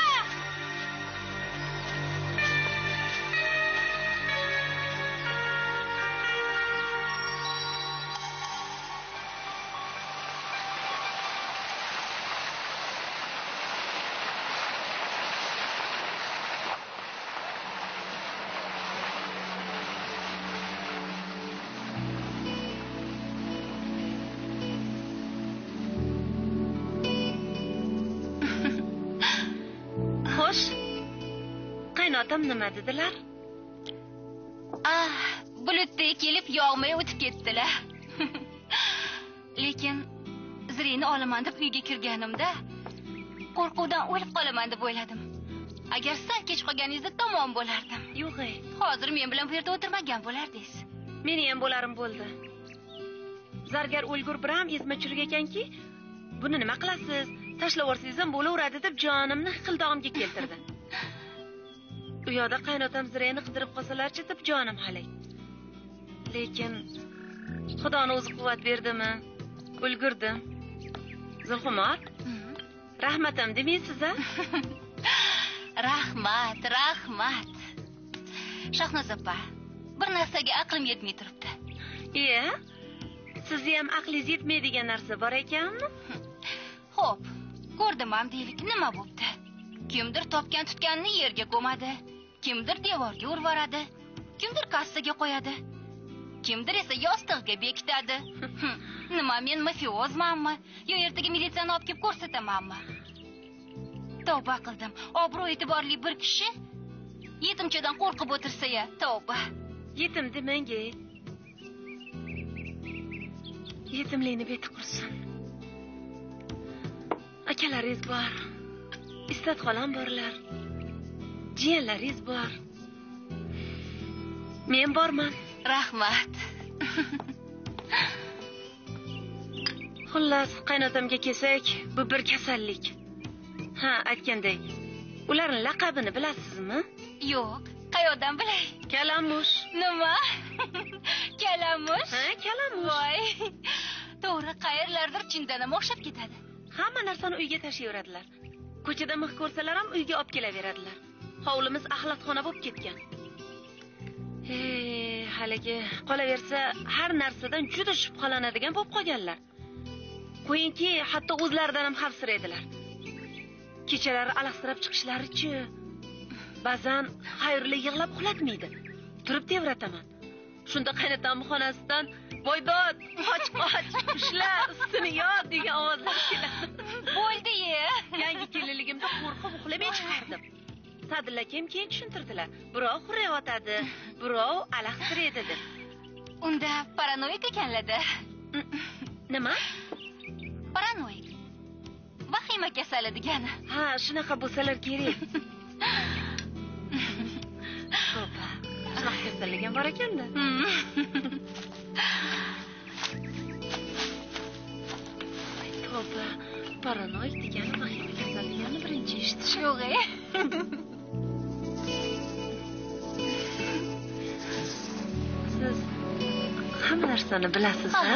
Xo'sh. Qaynotam nima dedilar? Ah, bulutdek kelib yog'may o'tib ketdilar. Lekin Zireni olaman deb uyga kirganimda qo'rquvdan o'lib qolaman deb o'yladim. Agar sal kech qolganingizda tamom bo'lardim. Yo'q, ey. Hozir men bilan bu yerda o'tirmagan bo'lardingiz. Meni ham bo'larim bo'ldi. Zargar o'lgur biram ezma churig ekanki, buni nima qilasiz? Tashlab yuborsangiz ham bo'laveradi deb jonimni hiqildog'imga keltirdi. U yoqda qaynotam Zireni qidirib qolsalarchi deb jonim halak. Lekin Xudoning o'zi quvvat berdimi? Ulgurdim. Zulxumor, rahmatim demaysiz-a? Rahmat, rahmat. Shahnoz opa, bir narsaga aqlim yetmay turibdi. Iya? Sizni ham aqlingiz yetmaydigan narsa bor ekanmi? Xo'p, ko'rdim ham deylik, nima bo'pti? Kimdir topgan tutganini yerga ko'madi, kimdir devorga urvoradi, kimdir kassaga qo'yadi, kimdir esa yostiqqa bekitadi. Nima, men mafiozmanmi? Yo ertaga militsiyani olib kelib ko'rsatamanmi? Tavba qildim. Obro' e'tiborli bir kishi yetimchadan qo'rqib o'tirsa-ya, tavba. Yetim demang-a. Yetimlikni beti qursin. Akalaringiz bor. Istat xolam borlar. Jiyanlaringiz bor. Men borman. Rahmat. Xullas, qaynotamga kelsak, bu bir kasallik. Ha, aytgandek, ularning laqabini bilasizmi? Yo'q, qayoqdan bilay? Kalamush. Nima? Kalamush? Ha, kalamush. Voy. To'g'ri, qayerlardir chindan ham o'xshab ketadi. Hamma narsani uyga tashlayveradilar. Ko'chada mix ko'rsalar ham uyga olib kelaveradilar. Hovlimiz axlatxona bo'lib ketgan. Hey, haligi qolaversa, har narsadan juda shubhalanadigan bo'lib qolganlar. Qo'yingki, hatto o'zlaridan ham xavfsiraydilar. Kechalari alahsirab chiqishlari-chi. Ba'zan xayrli yig'lab uxlatmaydi. Turib tevrataman. Shunda qaynotamning xonasidan "Voydod, qoch qoch, ushla, ustini yod" degan ovozlar keladi. Bo'ldi-ye. Yangi kelinligimda qo'rqib uxlamay chiqardim. Sadil akam keyin tushuntirdilar. Birov xurayotadi, birov alahsiraydi deb. Unda paranoik ekanlar-da. Nima? Paranoik. Vahim vahima kasali degani. Ha, shunaqa bo'lsalar kerak. Tavba. Shunaqa kasallik ham bor ekanda. Tavba. Paranoid degani vahima kasalligini birinchi eshitish. Yo'q-e. Siz hamma narsani bilasiz-a?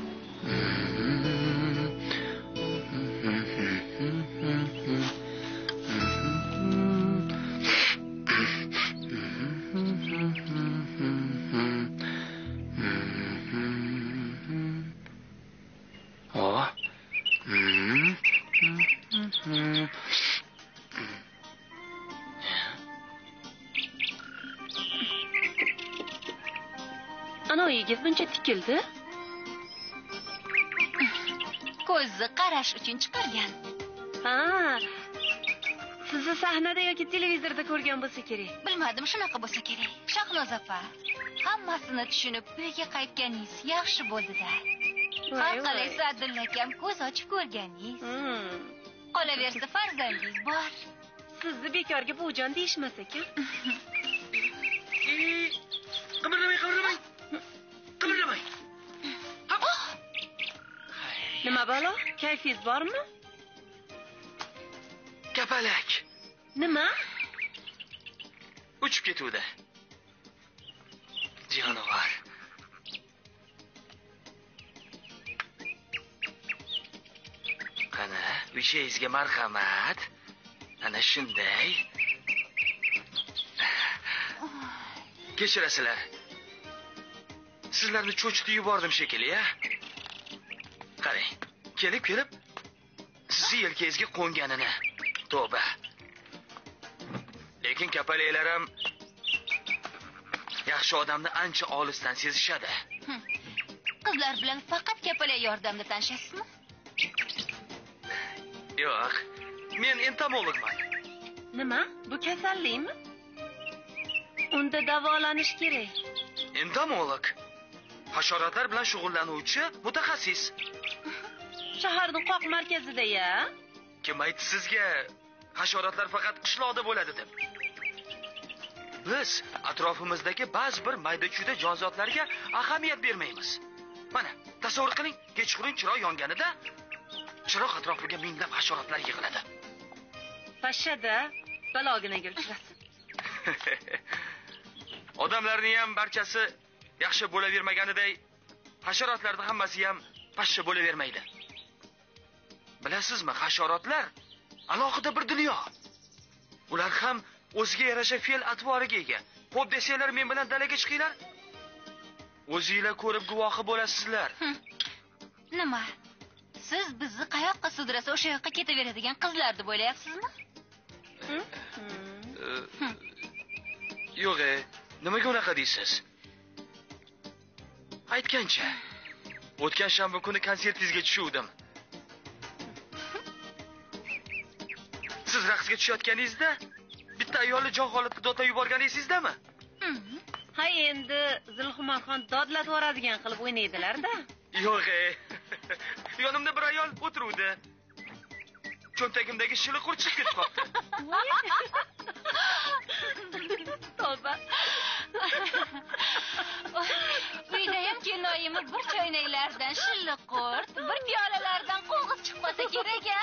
Ana uyga buncha tikildi. Ko'zni qarash uchun chiqargan. Ha. Sizni sahnada yoki televizorda ko'rgan bo'lsa kerak. Bilmadim, shunaqa bo'lsa kerak. Shahnoz opa, hammasini tushunib uyga qaytganingiz yaxshi bo'ldi-da. Har qalay Sadulla akam ko'z ochib ko'rganingiz. Qolaversa farzandingiz bor. Sizni bekorga buvijon deyishmas ekan. Qimirlamay, qimirlamay. Qimirlamay. Nima balo? Kayfingiz bormi? Kapalak. Nima? Uchib ketuvdi. Jonivar. Qani, uyingizga marhamat. Ana shunday. Kechirasizlar. Sizlarni cho'chitib yubordim shekilli, ya. Qarang, kelib kelib sizni yelkangizga qo'nganini. Tavba. Lekin kapalaklar ham yaxshi odamni ancha olisdan sezishadi. Qizlar bilan faqat kapalak yordamida tanishasizmi? Yo'q, men entomologman. Nima? Bu kasallikmi? Unda davolanish kerak. Entomolog. Hasharotlar bilan shug'ullanuvchi mutaxassis. Shaharning qoq markazida-ya. Kim aytdi sizga hasharotlar faqat qishloqda bo'ladi deb? Biz atrofimizdagi ba'zi bir mayda-chuyda jonzotlarga ahamiyat bermaymiz. Mana, tasavvur qiling, kechqurun chiroq yonganida chiroq atrofiga minglab hasharotlar yig'iladi. Pashshada baloginaga uchrasin. Odamlarning ham barchasi yaxshi bo'lavermaganiday, hasharotlarning hammasi ham pashsha bo'lavermaydi. Bilasizmi, hasharotlar alohida bir dunyo. Ular ham o'ziga yarasha fe'l atvoriga ega. Xo'p desanglar, men bilan dalaga chiqinglar. O'zingizlar ko'rib guvohi bo'lasizlar. Nima? Siz bizni qayoqqa sudrasa o'sha yoqqa ketaveradigan qizlar deb o'ylayapsizmi? Yo'q, nimaga unaqa deysiz? Aytgancha, o'tgan shanba kuni konsertingizga tushuvdim. Siz raqsga tushayotganingizda bitta ayolni jon holatda dodlab yuborganingizdami? Ha, endi Zulxumarxon dodlatib yuboradigan qilib o'ynaydilar-da. Yo'q, yonimda bir ayol o'tiruvdi. Cho'ntagimdagi shili qurchib ketib qoldi. Tavba. Uyda ham kinoyimiz bir choynaklardan shilliq qurt, bir piyolalardan qo'ng'iz chiqmasa kerak-a?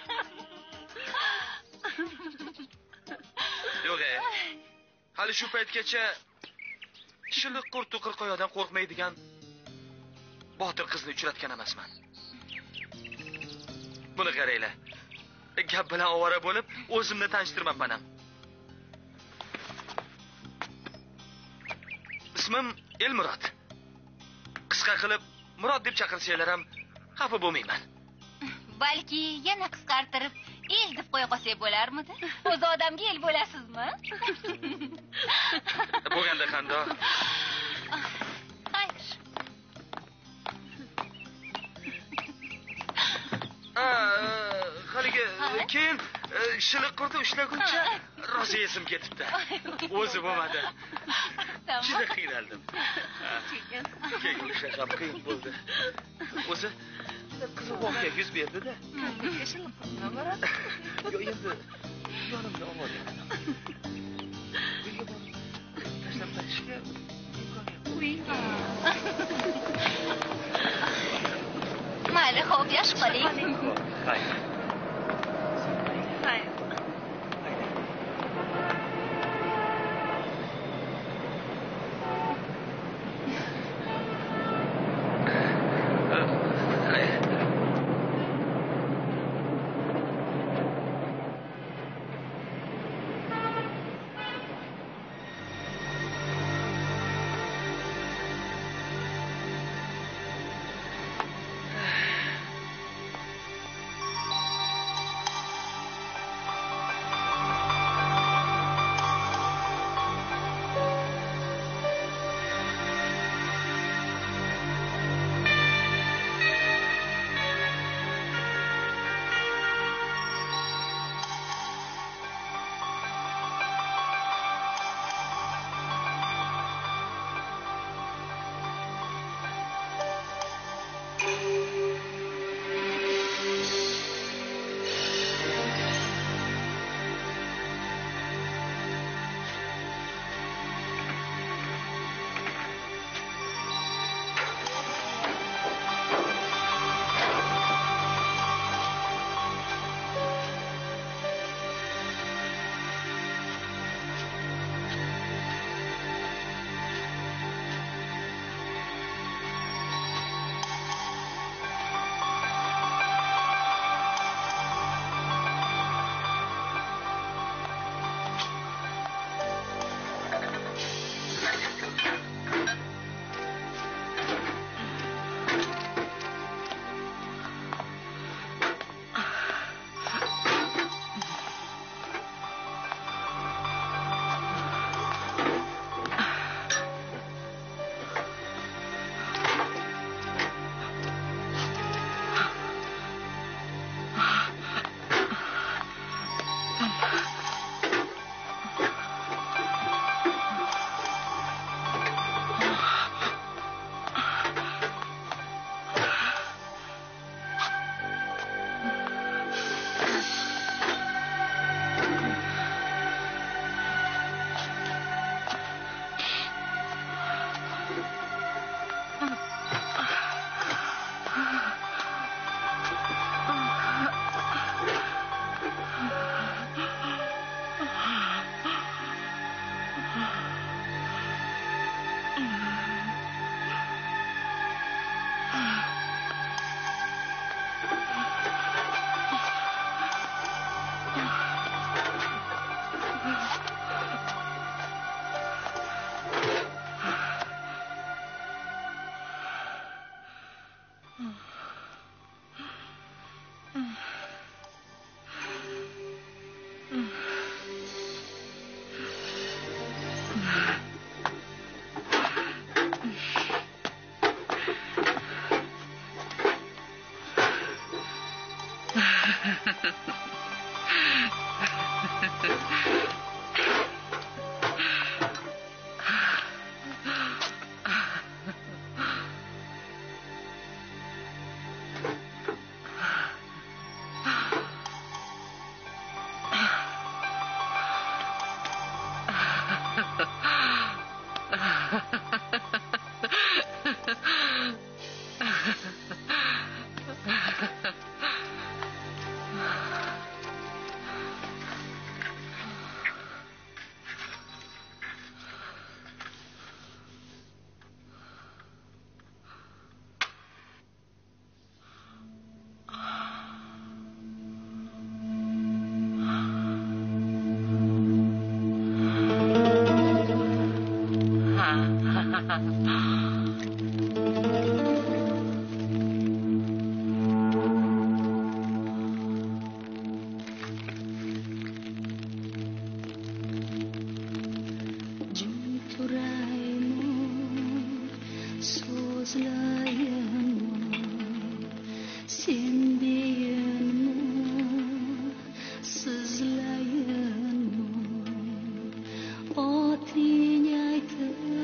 Yo'q, hali shu paytgacha shilliq qurt qirqoyodan qo'rqmaydigan botir qizni uchratgan emasman. Buni qaranglar. Gap bilan ovora bo'lib, o'zimni tanishtirmayman ham. Ismim Elmurod. Qisqa qilib Murod deb chaqirsanglar ham xafa bo'lmayman. Balki yana qisqartirib El deb qo'ya qolsak bo'larmidi? O'z odamga el bo'lasizmi? Bo'lganda qandoq? Xayr. Haligi keyin shiliq qurtib ushlaguncha rosa esim ketibdi. O'zi bo'lmadi. Juda qiynaldim. Keyin ushlash ham qiyin bo'ldi. O'zi kichkina qiziq voqea yuz berdi-da. Yo endi yonimga olib uyga borib tashlab qaytishga imkoniyat yo'q. Mayli, xo'p, yaxshi qoling. Hayır. Hayır.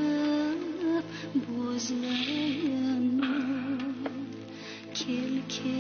Kill, kill.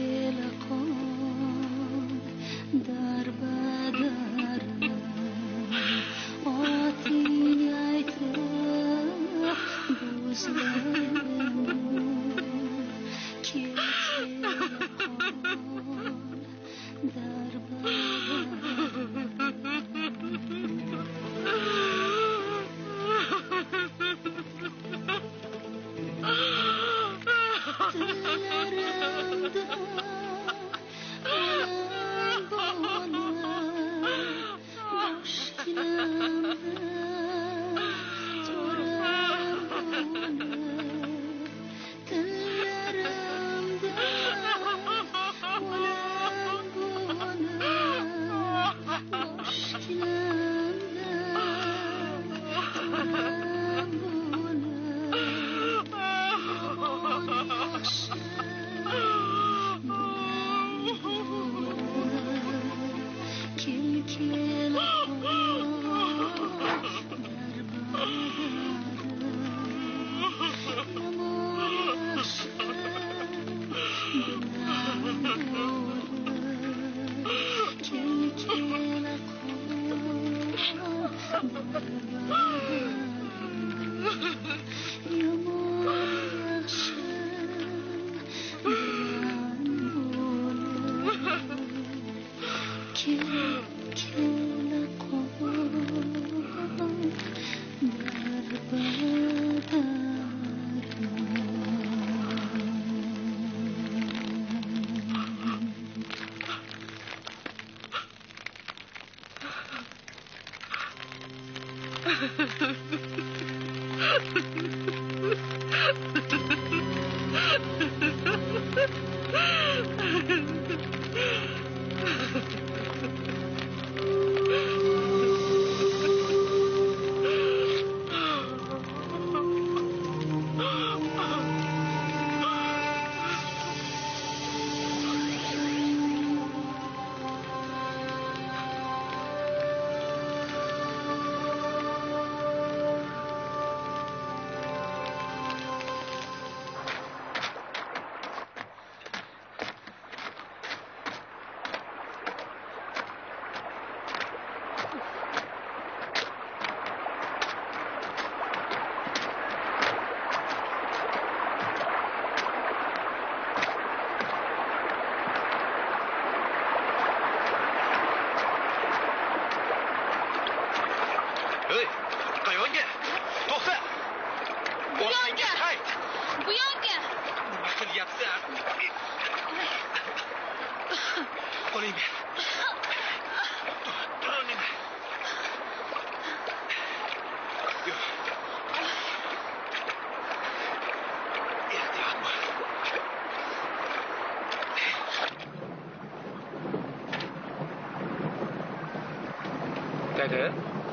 Dada,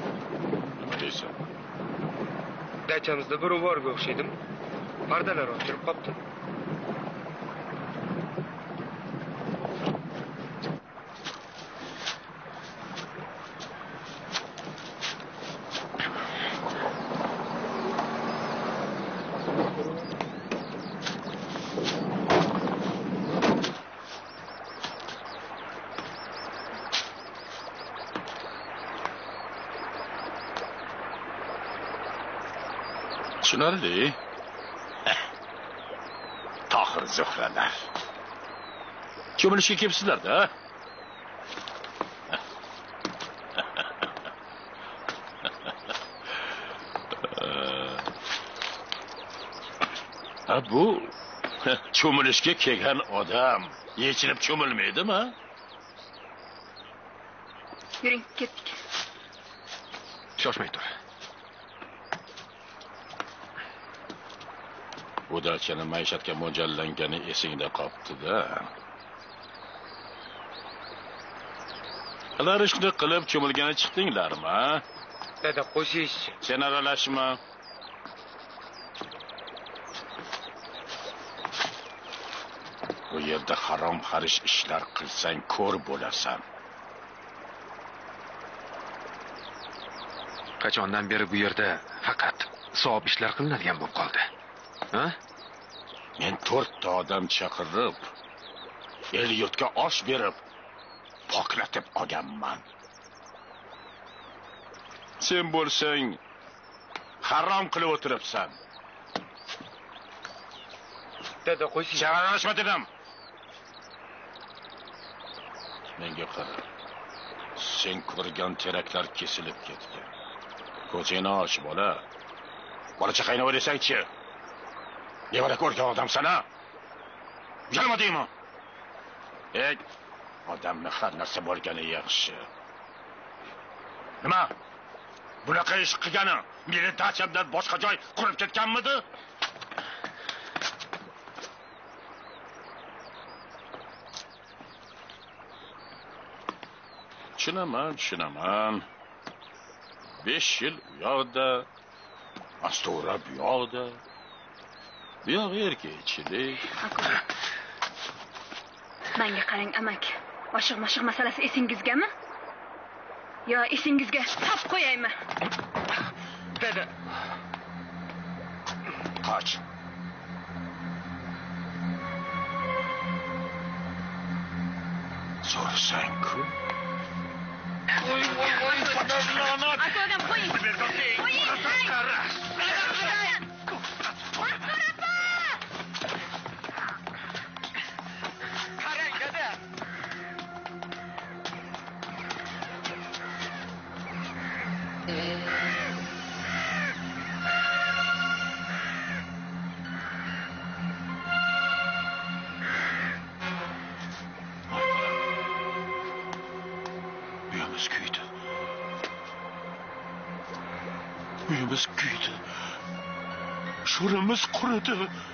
nima deysan? Dachamizda bir uvorga o'xshaydim. Pardalar ochilib qopti. Tushunarli. Tohir Zuhralar. Ko'milishga kelibsizlar-da. Ha bu cho'milishga kelgan odam yechilib cho'milmaydimi? Yuring, ketdik. Shoshmay tur. Bu dachani maishatga mo'ljallangani esingda qolibdi-da. Ular ishni qilib cho'milgani chiqdinglarmi? Dada, qo'shish. Sen aralashma. Bu yerda harom xarish ishlar qilsang ko'r bo'lasan. Qachondan beri bu yerda faqat savob ishlar qilinadigan bo'lib qoldi? Ha? Men to'rtta odam chaqirib, el yurtga osh berib, poklatib olganman. Sen bo'lsang harom qilib o'tiribsan. Dada, qo'ying. Chavarashma dedim. Menga qara. Sen ko'rgan teraklar kesilib ketdi. Ko'zingni och, bola. Bola chaqayni o'ylasang-chi? Nevara ko'rgan odamsan-a? Uyalma deyman. Ey, odamni har narsa bo'lgani yaxshi. Nima? Bunaqa ish qilgani meni dachamdan boshqa joy qurib ketganmidi? Tushunaman, tushunaman. besh yil u yoqda, Astura bu yoqda. Bu yoq erkakchilik. Menga qarang, amak. Oshiq-moshiq masalasi esingizgami? yo esingizga tap qo'yaymi? Dada. Qoch. So'rasang-ku. Voy, voy, voy, Aka odam qo'ying. Qarang, dada. Uyimiz kuydi. Uyimiz kuydi. Sho'rimiz quridi.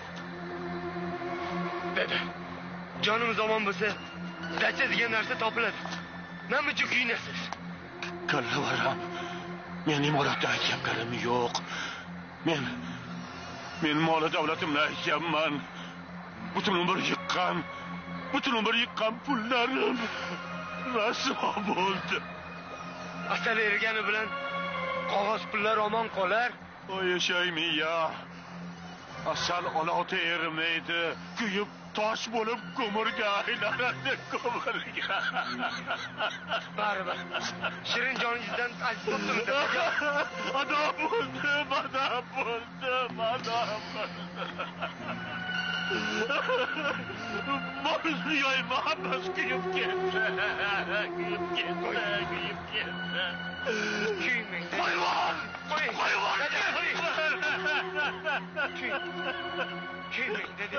Dada, jonimiz omon bo'lsa, dacha degan narsa topiladi. Nima uchun kuyinasiz? Kallavaram. Men imoratda aytgan ganim yo'q. Men men moli davlatimni aytganman. Butun umr yiqqan, butun umr yiqqan pullarim rasvo bo'ldi. Asal ergani bilan qog'oz pullar omon qolar. O yashaymi ya. Asal oloti ermaydi, kuyib tosh bo'lib ko'mirga aylanadi, ko'mirga. Baribir. Shirin joningizdan aziz bo'ldim dada. Adam bo'ldim, adam bo'ldim, adam bo'ldim. Mo'zni yoy muhabbat kuyib ketdi. Kuyib ketdi, kuyib ketdi. Kuymang. Hayvon! Qo'y. Hayvon! Kuymang dada.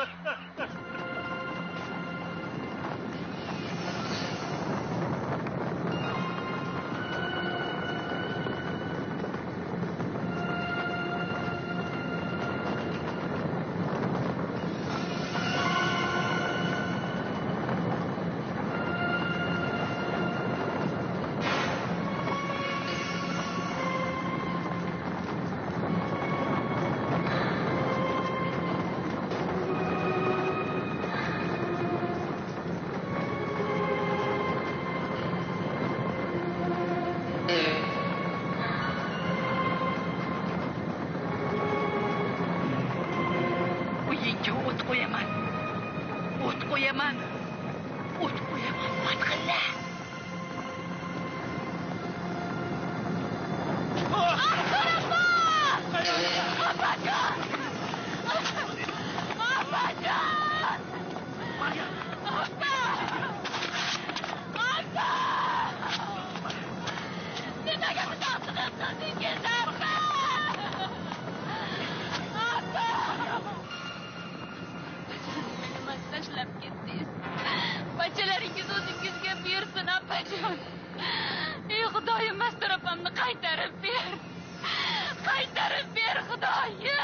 Bachalaringiz o'zingizga bersin, apajon. Ey Xudoyim, mastarapamni qaytarib ber. Qaytarib ber, Xudoyim.